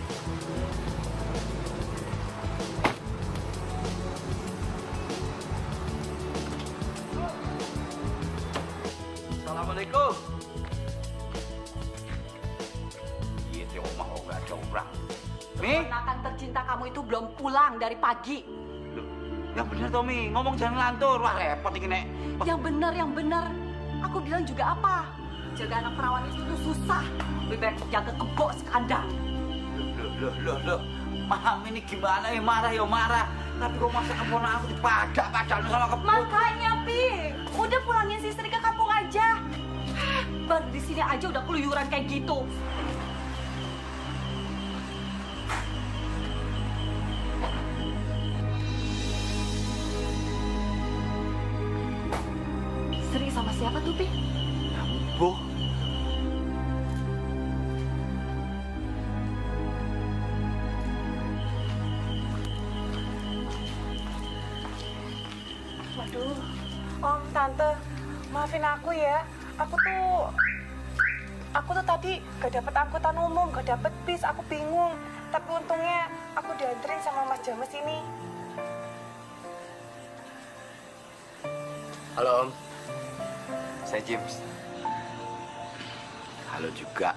Assalamualaikum. Iya, dia omah oh nggak ada orang. Mi? Ponakan tercinta kamu itu belum pulang dari pagi. Loh, yang bener Tommy, ngomong jangan lantur. Wah repot ini nek. Yang benar, yang benar. Aku bilang juga apa? Jaga anak perawan itu tuh susah. Lebih baik jaga kebo sekandang. Loh, loh, loh, loh. Mam ini gimana ya marah ya marah. Tapi kok masa keponakan aku dipadak-padak sama kebun. Makanya, Pi. Udah pulangin si Sri ke kampung aja. Baru di sini aja udah keluyuran kayak gitu. Sri sama siapa tuh, Pi? Boh. Waduh, Om, Tante, maafin aku ya. Aku tuh, aku tuh tadi gak dapet angkutan umum, gak dapet bis, aku bingung. Tapi untungnya aku dianterin sama Mas James ini. Halo, Om. Saya James. Halo juga.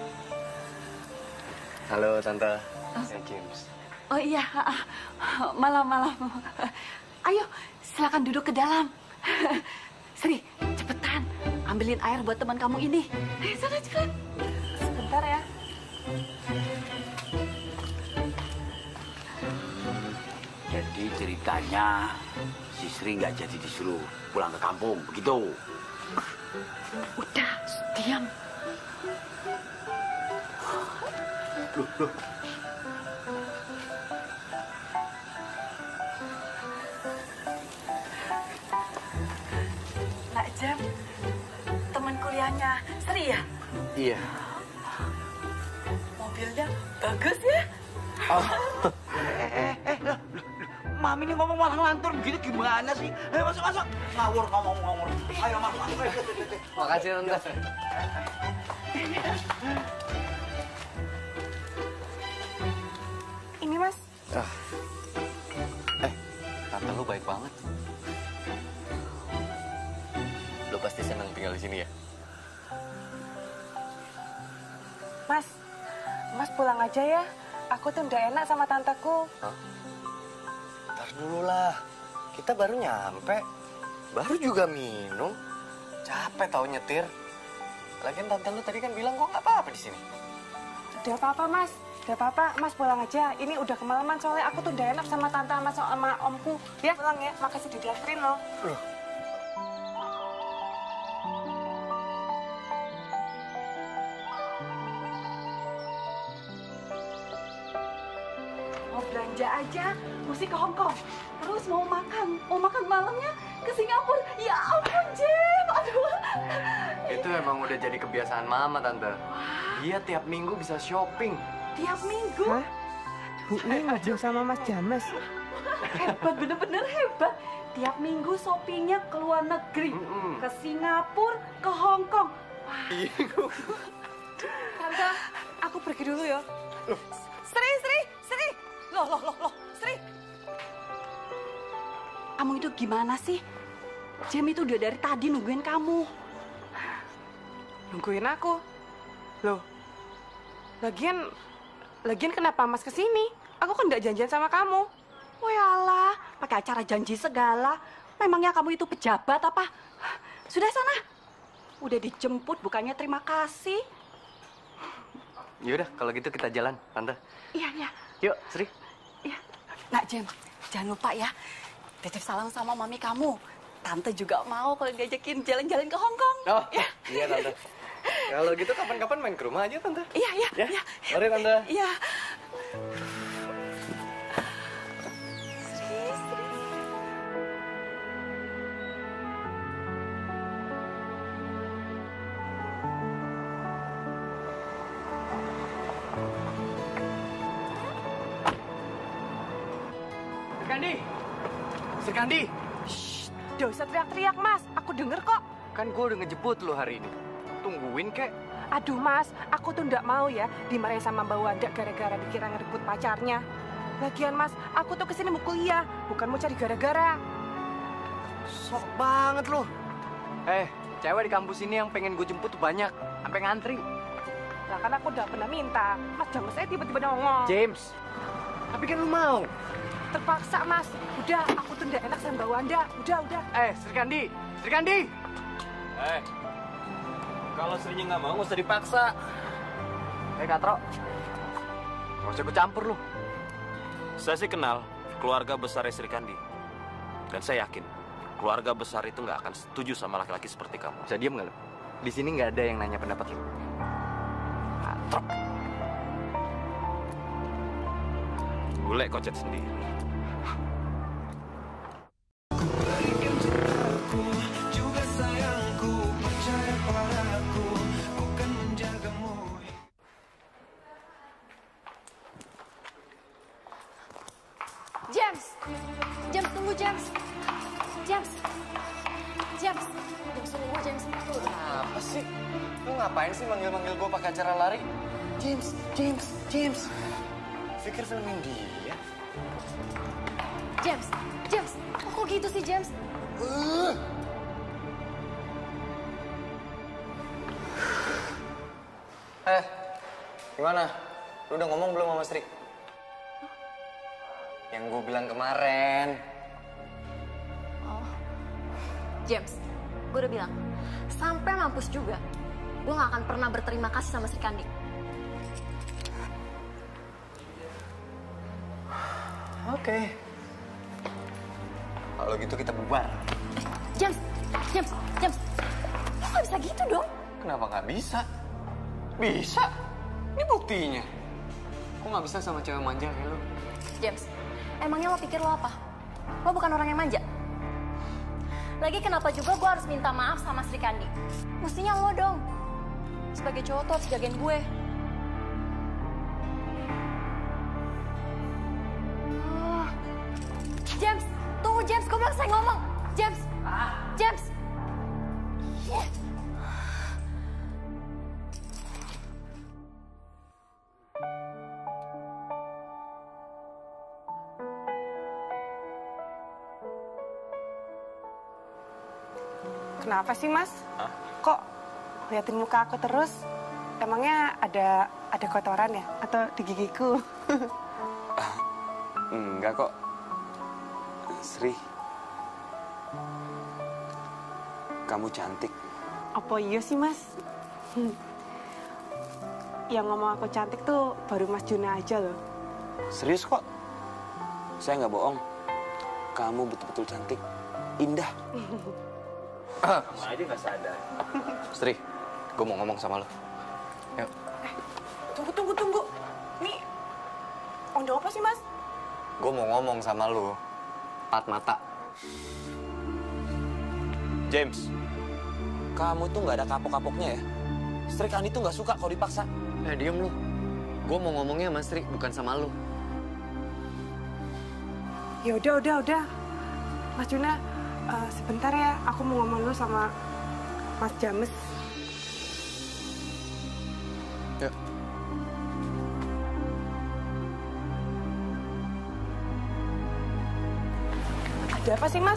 Halo, Tante. Saya James. Oh iya, malam-malam. Ayo, silakan duduk ke dalam. Sri, cepetan. Ambilin air buat teman kamu ini. Ayo, sana cepetan. Sebentar ya. Jadi ceritanya si Sri nggak jadi disuruh pulang ke kampung, begitu? Udah, diam. Loh, loh. Nak Jam, teman kuliahnya Sri ya? Iya. Mobilnya bagus ya? Oh. Eh, eh, eh, loh, loh. Mami ini ngomong malah ngelantur begitu gimana sih? Ayo masuk masuk. Ngawur ngomong ngawur. Ayo masuk masuk. Makasih Tante. Ini Mas. Ah. Eh, Tante lu baik banget. Lu pasti senang tinggal di sini ya? Mas, Mas pulang aja ya. Aku tuh udah enak sama tanteku. Hah? Ntar dulu lah. Kita baru nyampe. Baru juga minum. Capek tau nyetir. Lagian tante lu tadi kan bilang kok nggak apa-apa di sini. Udah apa-apa Mas, udah apa-apa. Mas pulang aja. Ini udah kemalaman soalnya aku tuh udah enak sama tante sama, sama omku. Ya pulang ya, makasih didianterin loh. Loh. Mau belanja aja, mesti ke Hong Kong. Terus mau makan, mau makan malamnya ke Singapura. Ya ampun, Jem, aduh. Itu emang udah jadi kebiasaan Mama, Tante. Dia tiap minggu bisa shopping. Tiap minggu? Hah? Bu ini ngobrol sama Mas James. Hebat, bener-bener hebat. Tiap minggu shoppingnya ke luar negeri. Mm-mm. Ke Singapura, ke Hong Kong. Tante, aku pergi dulu ya. Sri, Sri, Sri. Loh, loh, loh, loh, Sri. Kamu itu gimana sih? Jem itu udah dari tadi nungguin kamu. Nungguin aku? Loh, lagian, lagian kenapa Mas kesini? Aku kan nggak janjian sama kamu. Walah, pakai acara janji segala. Memangnya kamu itu pejabat apa? Sudah sana. Udah dijemput, bukannya terima kasih. Yaudah, kalau gitu kita jalan, Tante. Iya, iya. Yuk, Sri. Iya. Nak Jem, jangan lupa ya. Titip salam sama mami kamu. Tante juga mau kalau diajakin jalan-jalan ke Hong Kong. Oh, ya. Iya, Tante. Kalau gitu kapan-kapan main ke rumah aja, Tante. Iya, iya, Ya, iya. mari, Tante. Iya. Serkandi! Serkandi! Gak usah teriak-teriak, Mas. Aku denger kok. Kan gue udah ngejemput lo hari ini. Tungguin, kek. Aduh, Mas. Aku tuh nggak mau ya dimarahin sama Mbak Wanda gara-gara dikira ngerebut pacarnya. Lagian, Mas, aku tuh kesini mau kuliah, bukan mau cari gara-gara. Sok banget lo. Eh, cewek di kampus ini yang pengen gue jemput tuh banyak. Sampai ngantri. Lah kan aku udah pernah minta. Mas James saya tiba-tiba nongol. James, tapi kan lu mau. Terpaksa, Mas. Udah, aku tuh nggak enak sama Mbak Wanda. Udah, udah. Eh, Serkandi! Serkandi! Eh, kalau Srinya nggak mau, nggak usah dipaksa. Eh, Katro. Nggak usah gue campur lu. Saya sih kenal keluarga besar Sri Kandi. Dan saya yakin, keluarga besar itu nggak akan setuju sama laki-laki seperti kamu. Bisa diem nggak lu? Di sini nggak ada yang nanya pendapat lu. Katro. Bule kocet sendiri. Juga sayangku, percaya padaku, ku kan menjagamu. James! James, tunggu James! James! James! James, tunggu James. Apa sih? Lu ngapain sih manggil-manggil gue pakai acara lari? James, James, James. Pikir filmin dia? James! James! Kok gitu sih, James? Uh. Eh, gimana? Lu udah ngomong belum sama Sri? Yang gue bilang kemarin. Oh, James, gue udah bilang, sampai mampus juga, gue gak akan pernah berterima kasih sama Sri Kandi. Oke. Kalau gitu kita bubar. James, James, James, lo gak bisa gitu dong. Kenapa nggak bisa? Bisa. Ini buktinya. Kok nggak bisa sama cewek manja kayak lu? James, emangnya lo pikir lo apa? Lo bukan orang yang manja. Lagi kenapa juga gue harus minta maaf sama Sri Kandi? Mestinya lo dong. Sebagai cowok tuh harus jagain gue. Oh. James! gue bilang saya ngomong. James. James. Yeah. Kenapa sih, Mas? Hah? Kok liatin muka aku terus? Emangnya ada ada kotoran ya? Atau di gigiku? Enggak kok. Sri. Kamu cantik. Apa iya sih, Mas? Hmm. Yang ngomong aku cantik tuh baru Mas Juna aja loh. Serius kok. Saya nggak bohong. Kamu betul-betul cantik. Indah. Aja nggak sadar. Sri, gue mau ngomong sama lo. Yuk. Eh, tunggu, tunggu, tunggu. Nih, ondo apa sih, Mas? Gue mau ngomong sama lo. Empat mata. James, kamu tuh nggak ada kapok-kapoknya ya. Sri Kandi tuh nggak suka kalau dipaksa. Eh, diem lu. Gue mau ngomongnya sama Sri, bukan sama lo. Ya udah, udah, udah. Mas Juna, uh, sebentar ya. Aku mau ngomong dulu sama Mas James. Ya. Ada apa sih, Mas?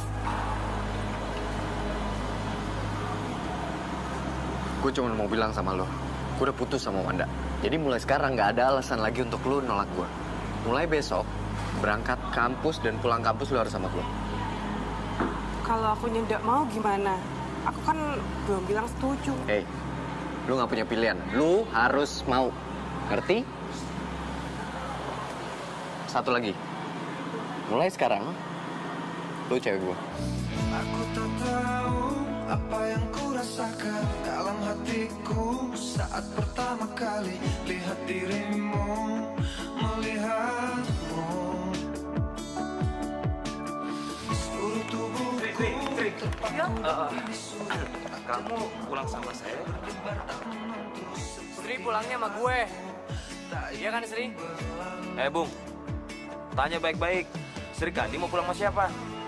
Gue cuma mau bilang sama lo, gue udah putus sama Wanda. Jadi mulai sekarang nggak ada alasan lagi untuk lo nolak gue. Mulai besok, berangkat kampus dan pulang kampus lo harus sama gue. Kalau aku nyendak mau gimana? Aku kan belum bilang setuju. Hei, lo nggak punya pilihan. Lo harus mau. Ngerti? Satu lagi. Mulai sekarang, lo cewek gue. Aku tak tahu apa yang ku rasakan dalam hatiku saat pertama kali lihat dirimu, melihatmu. Seluruh tubuhku terpaku di surut. Kamu pulang sama saya? Sri pulangnya sama gue. Iya kan, Sri? Eh, Bung. Tanya baik-baik. Sri Kandi mau pulang sama siapa?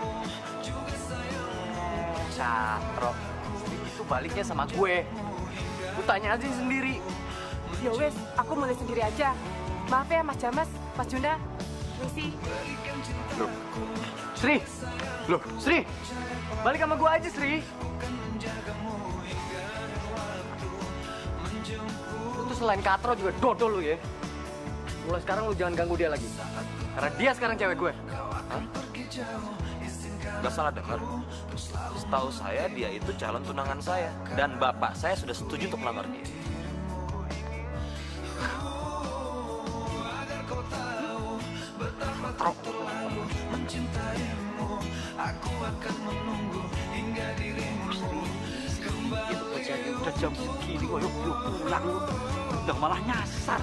Satro, Sri itu baliknya sama gue. Lu tanya aja sendiri. Ya wes, aku mulai sendiri aja. Maaf ya, Mas James, Mas Juna. Misi. Loh, Sri, loh, Sri, balik sama gue aja, Sri. Lu tuh selain katro juga dodol lu ya. Mulai sekarang lu jangan ganggu dia lagi. Karena dia sekarang cewek gue. Hah? Gak salah dengar. Setahu saya dia itu calon tunangan saya. Dan bapak saya sudah setuju untuk melamar dia. Itu kerjanya udah jam segini kok yuk yuk pulang lu. Udah malah nyasar.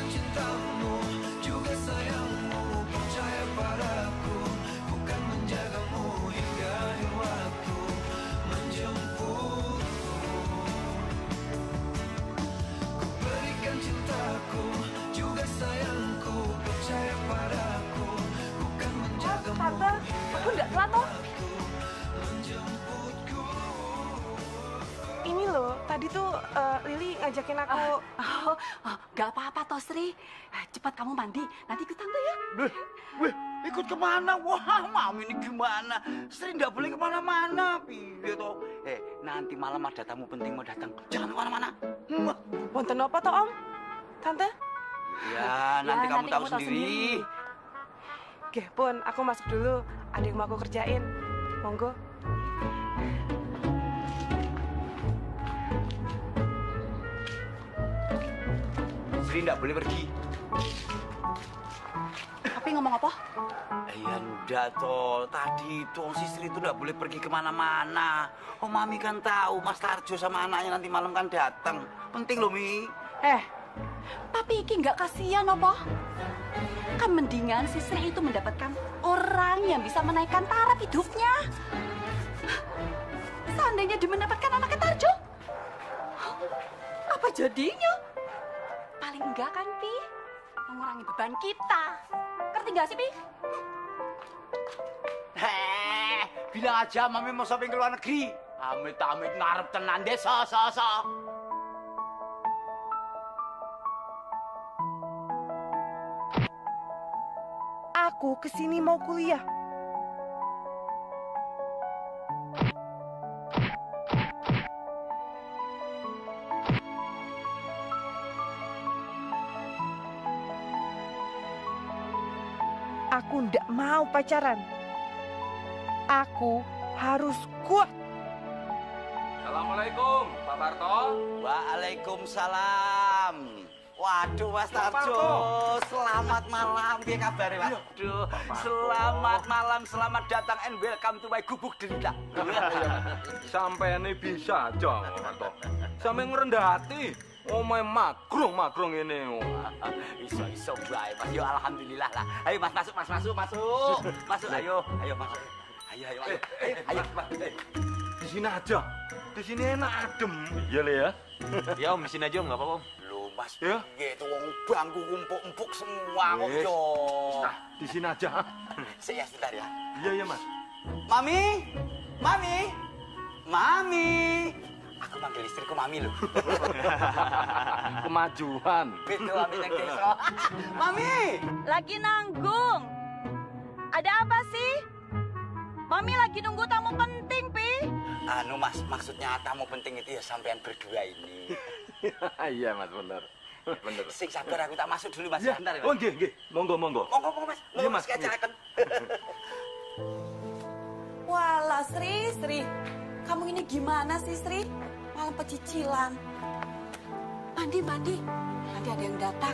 Tante, aku nggak telat toh. Ini loh, tadi tuh uh, Lili ngajakin aku. Oh, oh, gak apa-apa toh, Sri. Eh, cepat kamu mandi, nanti ikut tante ya. Weh, weh, ikut kemana? Wah, mami ini gimana? Sering nggak boleh kemana-mana, piye toh? Eh, nanti malam ada tamu penting mau datang. Jangan kemana-mana. Hmm. Wonten apa toh, Om? Tante? Ya, nanti Ya, kamu nanti tahu kamu tahu sendiri. sendiri. Oke, Pun, aku masuk dulu. Ada yang mau aku kerjain. Monggo. Sri nggak boleh pergi. Tapi ngomong apa? Eh, ya udah toh, tadi itu si Sri itu nggak boleh pergi kemana-mana. Oh, Mami kan tahu Mas Tarjo sama anaknya nanti malam kan datang. Penting loh, Mi. Eh, tapi iki nggak kasihan apa? Kan mendingan si Sri itu mendapatkan orang yang bisa menaikkan taraf hidupnya. Seandainya dia mendapatkan anaknya Tarjo, apa jadinya? Paling enggak kan, Pi? Mengurangi beban kita. Ngerti nggak sih, Pi? Heh, Bilang aja Mami mau shopping ke luar negeri. Amit-amit ngarep tenan deh, so, so, so. Aku kesini mau kuliah. Aku ndak mau pacaran. Aku harus kuat. Assalamualaikum, Pak Parto. Waalaikumsalam. Waduh, Mas Tarjo, selamat malam. Piye kabare, Mas? Waduh, selamat malam, selamat datang and welcome to my gubuk derita. Sampai ini bisa aja, Pak Parto. Sampai ngerendah hati. Oh, main magrong-magrong ini. Iso-iso bae, Mas. Yo alhamdulillah lah. Ayo Mas, masuk, Mas, masuk, masuk. Masuk, ayo, ayo masuk. Ayo, ayo, ayo. Eh, ayo, Mas. Eh. Di sini aja. Di sini enak adem. Iya, Le ya. Ya, Om, di sini aja, Om, enggak apa-apa, Om. Loh, Mas. Ya. Gitu wong bangku empuk-empuk semua kok Wes. yo. Nah, di sini aja. Sik ya sebentar ya. Iya, iya, Mas. Mami. Mami. Mami. Aku manggil istriku Mami loh. Kemajuan. Betul, Mami nang desa. Mami. Lagi nanggung. Ada apa sih? Mami lagi nunggu tamu penting, Pi. Anu Mas, maksudnya tamu penting itu ya sampean berdua ini. Iya, Mas, bener. Bener. Sing sabar aku tak masuk dulu Mas. Ya. Bentar ya. Oh, Mas. nggih, nggih. Monggo, monggo. Monggo, monggo Mas. Iya, Monggo Mas. Mas kacaraken. Walah, Sri, Sri. Kamu ini gimana sih, Sri? Malam pecicilan. Mandi, mandi. Nanti ada yang datang.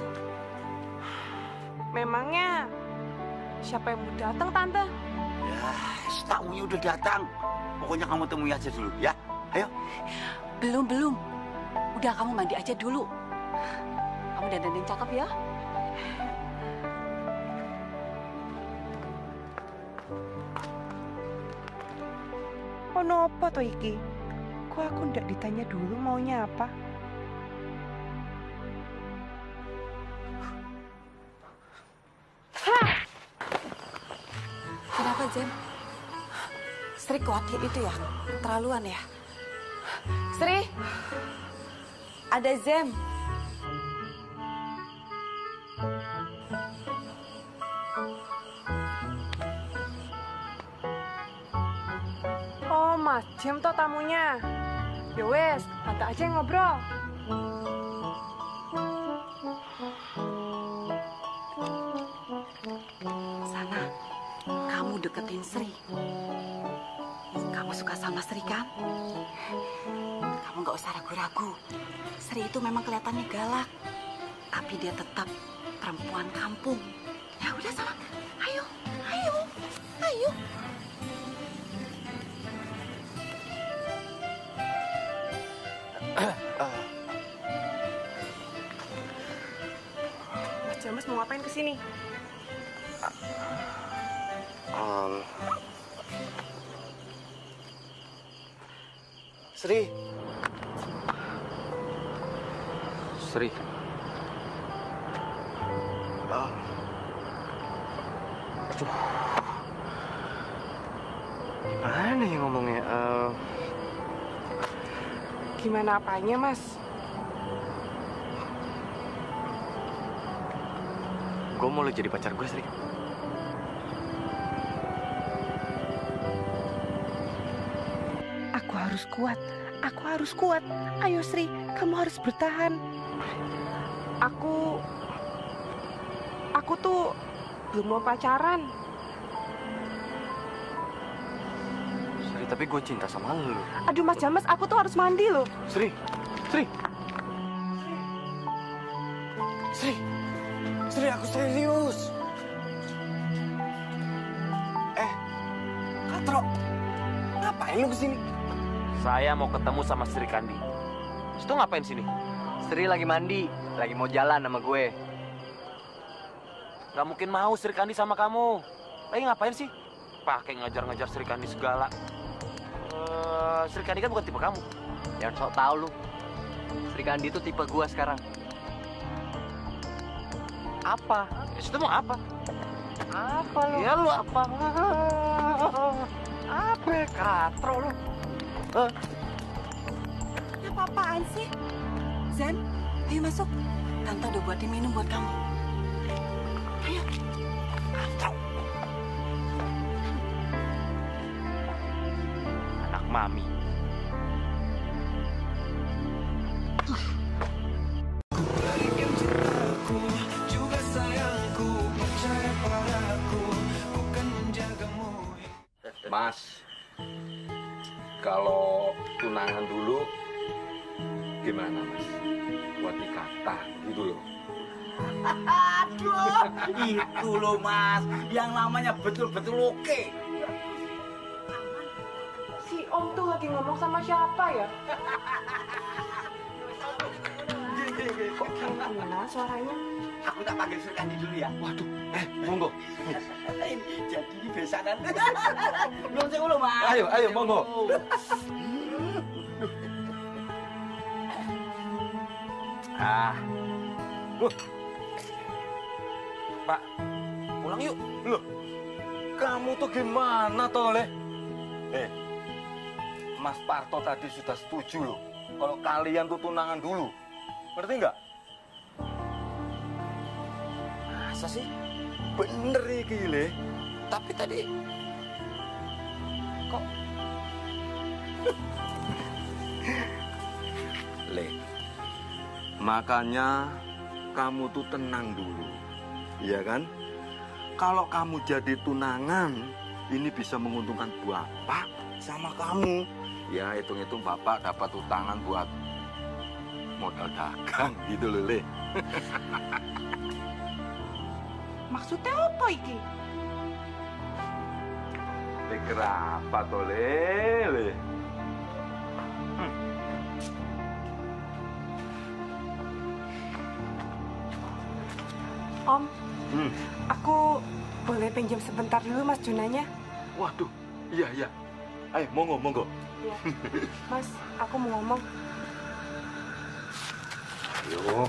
Memangnya siapa yang mau datang, Tante? Ya, tamunya udah datang. Pokoknya kamu temui aja dulu ya. Ayo. Belum, belum. Udah, kamu mandi aja dulu. Kamu dandanin cakep ya. Ono apa toh iki? Kok aku ndak ditanya dulu maunya apa? Kenapa, Jem? Sri khawatir itu ya? Terlaluan ya? Sri, ada Zem. Oh, Mas Jem toh tamunya. Ya wes, Tante aja yang ngobrol. Sana, kamu deketin Sri. Kamu suka sama Sri kan? Kamu nggak usah ragu-ragu. Sri itu memang kelihatannya galak, tapi dia tetap perempuan kampung. Ya udah sana, ayo, ayo, ayo. Mas James mau ngapain kesini? Um, Sri. Sri. Oh. Aduh. Gimana ya ngomongnya? Uh, Gimana apanya, Mas? Gue mau lo jadi pacar gue, Sri. Aku harus kuat. Aku harus kuat. Ayo Sri, kamu harus bertahan. Aku... Aku tuh belum mau pacaran. Sri, tapi gue cinta sama lo. Aduh Mas James, aku tuh harus mandi loh. Sri. Sri. Sri. Sri, aku serius. Eh, Katro. Ngapain lu kesini? Saya mau ketemu sama Sri Kandi. Itu ngapain sini? Sri lagi mandi, lagi mau jalan sama gue. Gak mungkin mau Sri Kandi sama kamu. Lagi ngapain sih? Pakai ngajar-ngajar Sri Kandi segala. Uh, Sri Kandi kan bukan tipe kamu. Jangan sok tahu lu. Sri Kandi itu tipe gue sekarang. Apa? Ya, situ mau apa? Apa lu? Ya lu apa? Apa Katro lu. Hah? Ya apa-apaan sih? Zen, ayo masuk. Tante udah buatin minum buat kamu. Ayo. Katro. Anak mami. Juga sayangku, percaya padaku, bukan menjagamu. Mas, kalau tunangan dulu gimana Mas? Buat nikah tah gitu loh. Aduh, itu loh Mas, yang namanya betul-betul oke. Si Om tuh lagi ngomong sama siapa ya? Kok kenal suaranya? Aku tak panggil Srikandi dulu ya. Waduh, eh monggo. Jadi ini besanan. Belum sih lo Mas. Ayo, ayo monggo. Ah. Loh. Pak, pulang yuk. Loh. Kamu tuh gimana toh, Le? Eh. Mas Parto tadi sudah setuju loh. Kalau kalian tuh tunangan dulu. Ngerti nggak? Masa sih? Bener iki, Le. Tapi tadi kok Le. Makanya kamu tuh tenang dulu. Iya kan? Kalau kamu jadi tunangan, ini bisa menguntungkan Bapak sama kamu. Ya, hitung-hitung Bapak dapat utangan buat modal dagang gitu loh, Le. Maksudnya apa iki? Pikir apa toh, Le? Le? Hmm. Om, Hmm. aku boleh pinjam sebentar dulu Mas Junanya? Waduh, iya, iya. Ayo, monggo, monggo. Iya. Mas, aku mau ngomong. Ayo.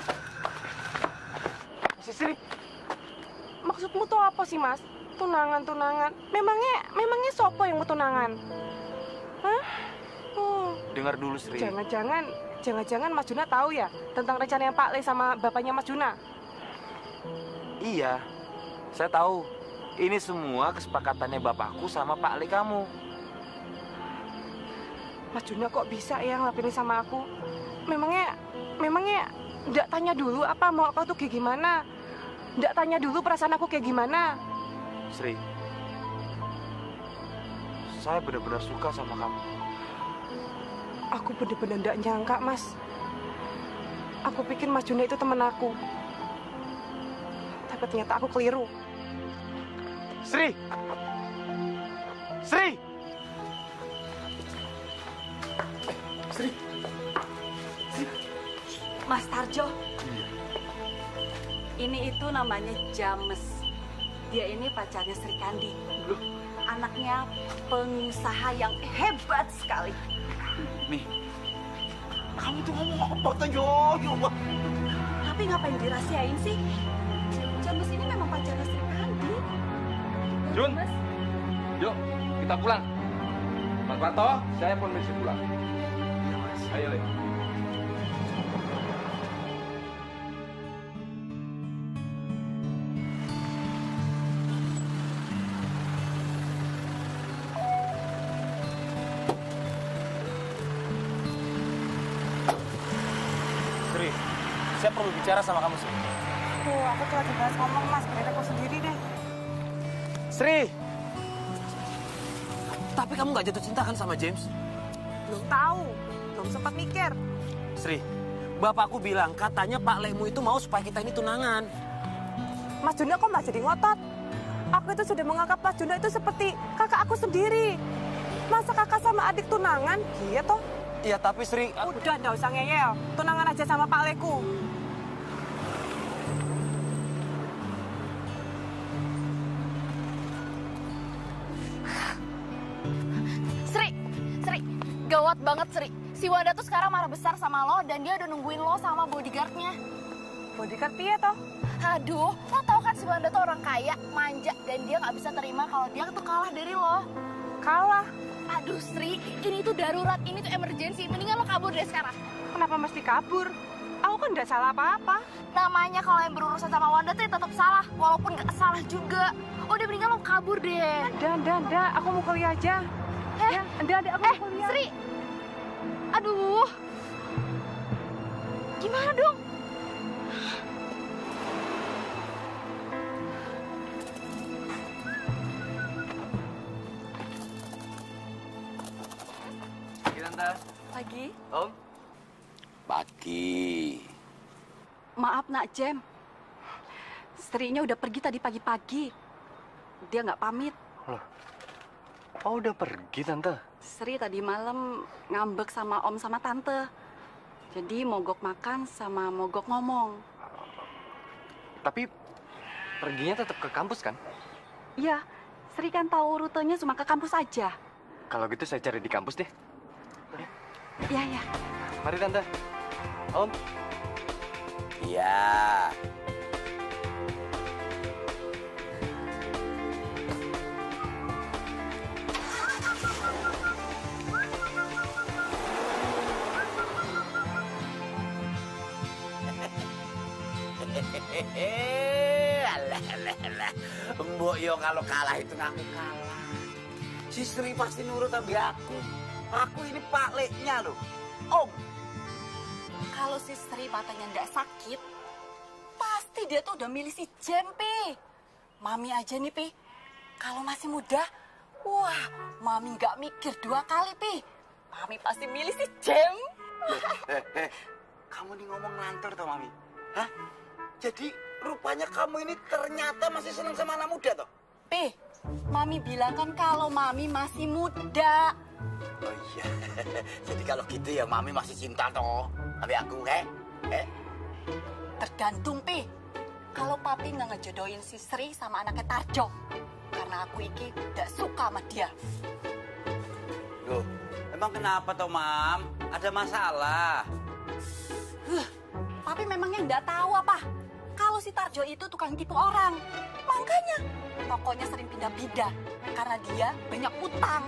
Sisri, maksudmu tuh apa sih Mas? Tunangan-tunangan. Memangnya, memangnya sopo yang mau tunangan? Hah? Hmm. Dengar dulu, Sri. Jangan-jangan, jangan-jangan Mas Juna tahu ya tentang rencananya Pak Le sama bapaknya Mas Juna? Iya, saya tahu. Ini semua kesepakatannya bapakku sama Pak Le kamu. Mas Juna kok bisa ya ngelakuin sama aku? Memangnya, memangnya nggak tanya dulu apa mau aku tuh kayak gimana? Nggak tanya dulu perasaan aku kayak gimana? Sri, saya benar-benar suka sama kamu. Aku bener-bener nggak nyangka, Mas. Aku pikir Mas Juna itu teman aku. Tapi ternyata aku keliru. Sri! Sri! Sri. Mas Tarjo. Ini itu namanya James. Dia ini pacarnya Srikandi. Anaknya pengusaha yang hebat sekali. Nih, kamu tuh ngomong apa tuh, yo, yo, Tapi ngapain dirahasiain sih? James ini memang pacarnya Srikandi. Jun, yuk kita pulang. Mas Parto, saya pun mesti pulang. Ayo, Le. Sri, saya perlu bicara sama kamu, Sri. Tuh, aku tuh lagi bahas ngomong, Mas. Biar aku sendiri deh. Sri! Tapi kamu nggak jatuh cinta kan sama James? Belum tahu. Belum sempat mikir. Sri, bapakku bilang katanya Pak Lemu itu mau supaya kita ini tunangan. Mas Juna kok masih jadi ngotot? Aku itu sudah menganggap Mas Juna itu seperti kakak aku sendiri. Masa kakak sama adik tunangan? Gitu. Iya, tapi Sri... Aku... Udah, nggak usah ngeyel. Tunangan aja sama Pak Leku. Sri, Sri, gawat banget Sri. Si Wanda tuh sekarang marah besar sama lo dan dia udah nungguin lo sama bodyguardnya. Bodyguard piye toh? Aduh, lo tau kan si Wanda tuh orang kaya, manja, dan dia nggak bisa terima kalau dia tuh kalah dari lo. Kalah? Aduh Sri, ini tuh darurat, ini tuh emergency. Mendingan lo kabur deh sekarang. Kenapa mesti kabur? Aku kan nggak salah apa-apa. Namanya kalau yang berurusan sama Wanda tuh ya tetap salah, walaupun nggak salah juga. Udah mendingan lo kabur deh. Dan, dan, dan, aku mau kuliah aja. Eh, ya, dan, aku eh, mau kuliah. Sri. Aduh. Gimana dong? Pagi, Tante. Pagi. Om. Pagi. Maaf nak Jem. Istrinya udah pergi tadi pagi-pagi. Dia nggak pamit. Loh. Oh udah pergi Tante? Sri tadi malam ngambek sama Om sama Tante. Jadi mogok makan sama mogok ngomong. Tapi perginya tetap ke kampus kan? Iya, Sri kan tahu rutenya cuma ke kampus aja. Kalau gitu saya cari di kampus deh. Iya, iya. Mari Tante. Om. Iya. Hehehe, alah, alah, alah. Mbok yo kalau kalah itu ngaku kalah. Si Sri pasti nurut sama aku. Aku ini Pak Leknya loh. Om. Kalau si Sri matanya nggak sakit, pasti dia tuh udah milih si Jem, Pi. Mami aja nih, Pi. Kalau masih muda, wah, Mami nggak mikir dua kali, Pi. Mami pasti milih si Jem. Eh, eh, kamu nih ngomong ngantor toh, Mami? Hah? Jadi rupanya kamu ini ternyata masih senang sama anak muda toh? Pi, Mami bilang kan kalau Mami masih muda. Oh iya, jadi kalau gitu ya Mami masih cinta toh tapi aku, he? Eh? Tergantung, Pi. Kalau Papi nggak ngejodohin si Sri sama anaknya Tarjo. Karena aku iki gak suka sama dia. Loh, emang kenapa toh, Mam? Ada masalah? Huh, Papi memangnya nggak tahu apa? Kalau si Tarjo itu tukang tipu orang. Makanya tokonya sering pindah-pindah. Karena dia banyak utang.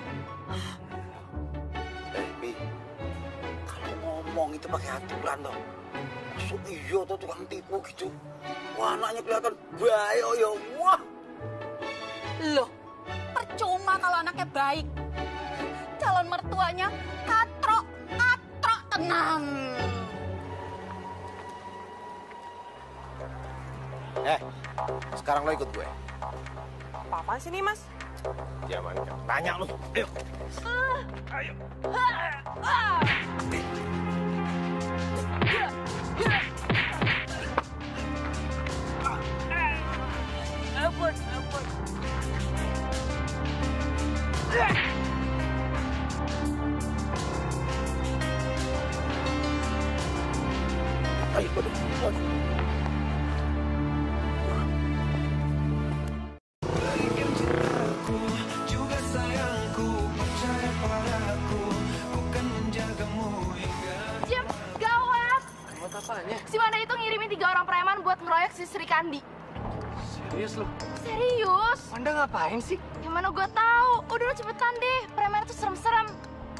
Eh, Pi, kalau ngomong itu pakai aturan toh. Masuk iya tuh tukang tipu gitu. Wah, anaknya kelihatan baik, oh ya, wah. Loh, percuma kalau anaknya baik. Calon mertuanya katrok, katrok tenang. Eh, sekarang lo ikut gue. Apa-apaan sih nih, Mas? Jangan tanya lo. Ayo. Ayo. Ampun, ampun. Ayo, aduh. Si Wanda itu ngirimin tiga orang preman buat ngeroyok si Sri Kandi. Serius lo? Serius? Wanda ngapain sih? Gimana gue tahu? Udah lo cepetan deh, preman itu serem-serem.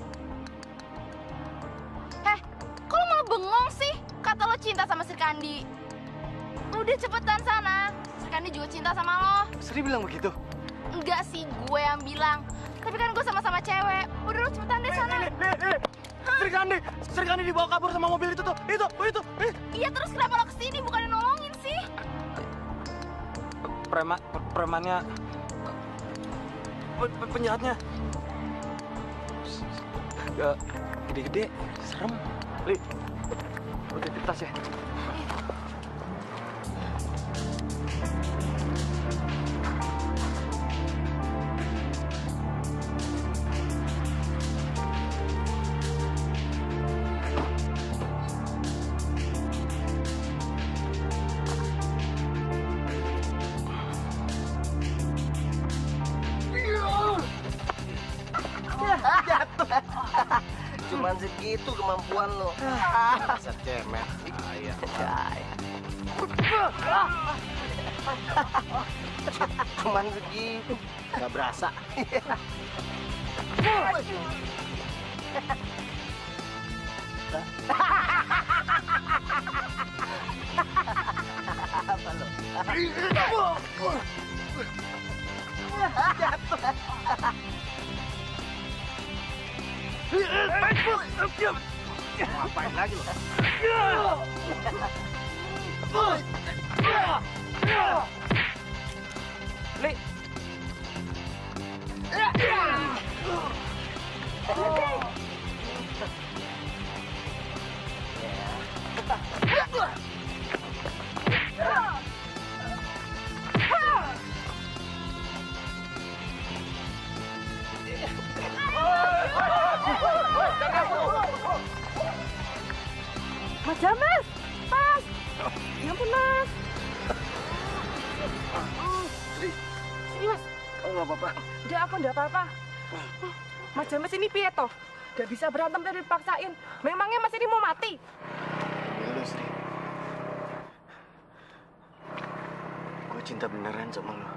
Eh, kok lo malah bengong sih? Kata lo cinta sama Sri Kandi. Udah cepetan sana. Sri Kandi juga cinta sama lo. Sri bilang begitu? Enggak sih, gue yang bilang. Tapi kan gue sama-sama cewek. Udah lo cepetan deh sana. Sri Kandi, Sri Kandi dibawa kabur sama mobil itu tuh, itu, itu. Iya, terus kenapa lo kesini bukannya nolongin sih? Preman, premannya, penjahatnya, ya gede-gede, serem. Li, udah di tas ya. Cuman segitu kemampuan lo. Dasar cemen. Iya. Cuman segitu. Gak berasa. Apa lo? Ngapain lagi lo? Li. Mas James, Mas. Ya ampun, Mas. Sini, Mas. Oh, nggak apa-apa. Udah, aku nggak apa-apa. Mas James ini piye toh? Udah bisa berantem dari dipaksain. Memangnya Mas ini mau mati? Ya lo, Sri. Gue cinta beneran sama lo.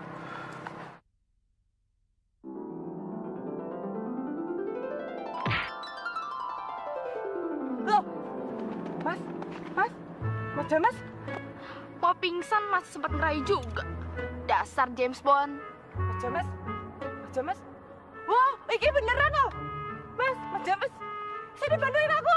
Loh, Mas, Mas, Mas James? Mau pingsan masih sempat ngerayu juga. Dasar James Bond. Mas James? Mas James? Wah, ini beneran loh. Mas, Mas James, sini bantuin aku.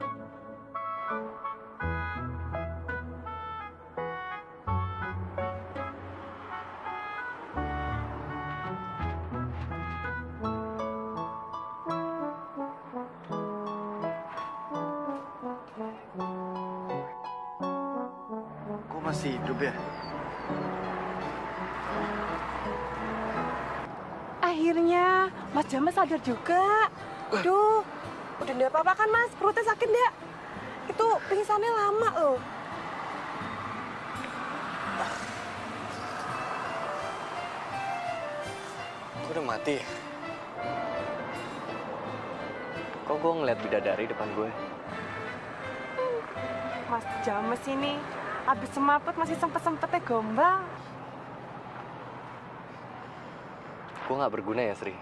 Kok masih hidup ya? Akhirnya Mas James sadar juga. Aduh, udah enggak apa-apa kan Mas? Perutnya sakit enggak? Itu pingsannya lama loh. Gue udah mati ya? Kok gue ngeliat bidadari depan gue? Mas James ini habis semaput masih sempet-sempetnya gombal. Gue gak berguna ya, Sri?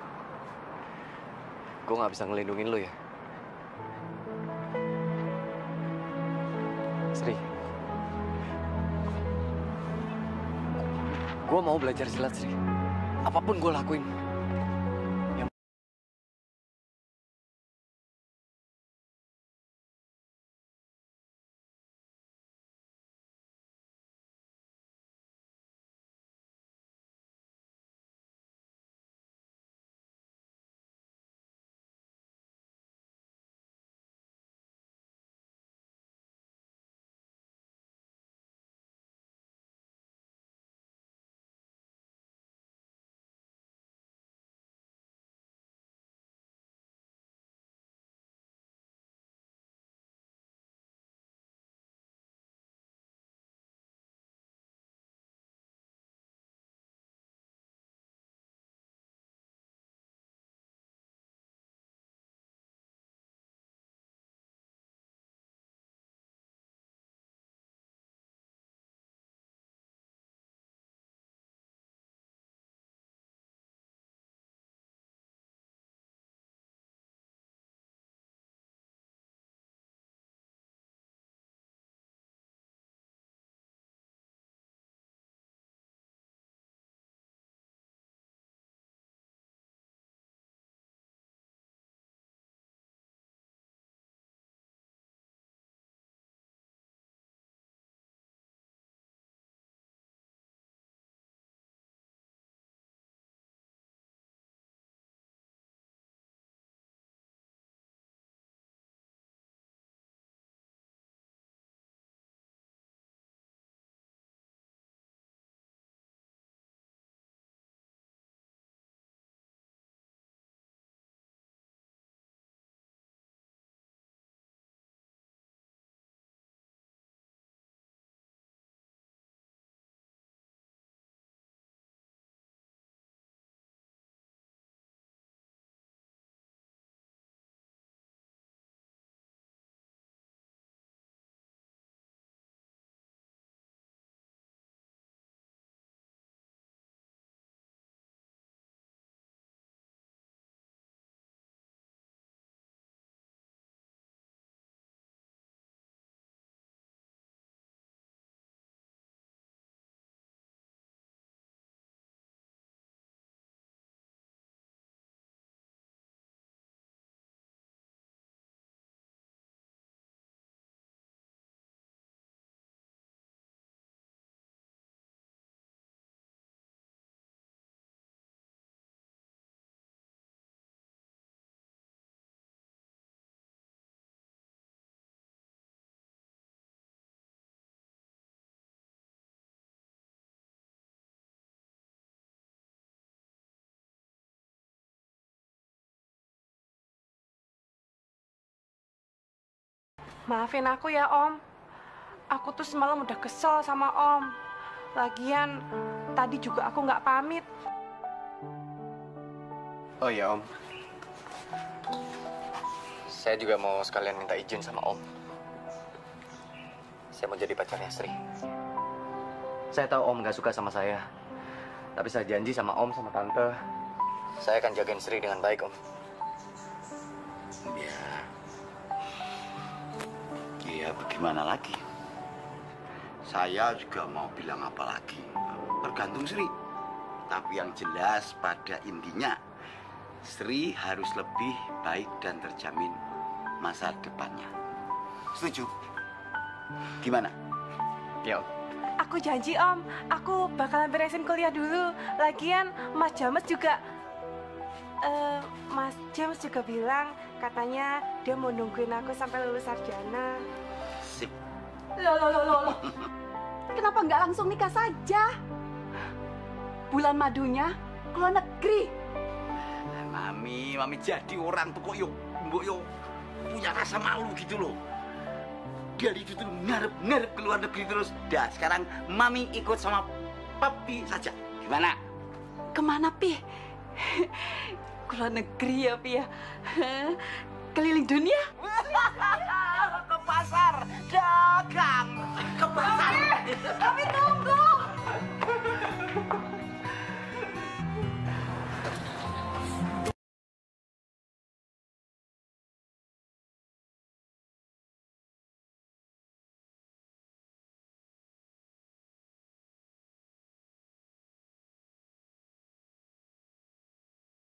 Gue gak bisa ngelindungin lo ya? Sri, gue mau belajar silat, Sri. Apapun gue lakuin. Maafin aku ya, Om. Aku tuh semalam udah kesel sama Om. Lagian, tadi juga aku nggak pamit. Oh iya, Om. Saya juga mau sekalian minta izin sama Om. Saya mau jadi pacarnya Sri. Saya tahu Om nggak suka sama saya. Tapi saya janji sama Om, sama Tante, saya akan jagain Sri dengan baik, Om. Ya, ya bagaimana lagi? Saya juga mau bilang apa lagi. Tergantung Sri. Tapi yang jelas pada intinya, Sri harus lebih baik dan terjamin masa depannya. Setuju? Gimana? Ya, Om. Aku janji, Om. Aku bakalan beresin kuliah dulu. Lagian, Mas James juga... eh, Mas James juga bilang katanya dia mau nungguin aku sampai lulus sarjana. Sip. Loh, loh, loh, loh, loh. Kenapa nggak langsung nikah saja? Bulan madunya ke luar negeri. Mami, Mami jadi orang tuh kok yuk, mbok yuk punya rasa malu gitu loh. Dari itu tuh ngarep-ngarep ke luar negeri terus. Dah, sekarang Mami ikut sama Papi saja. Gimana? Kemana, Pi? Ke luar negeri ya, Pi ya? Keliling dunia? Ke pasar, dagang.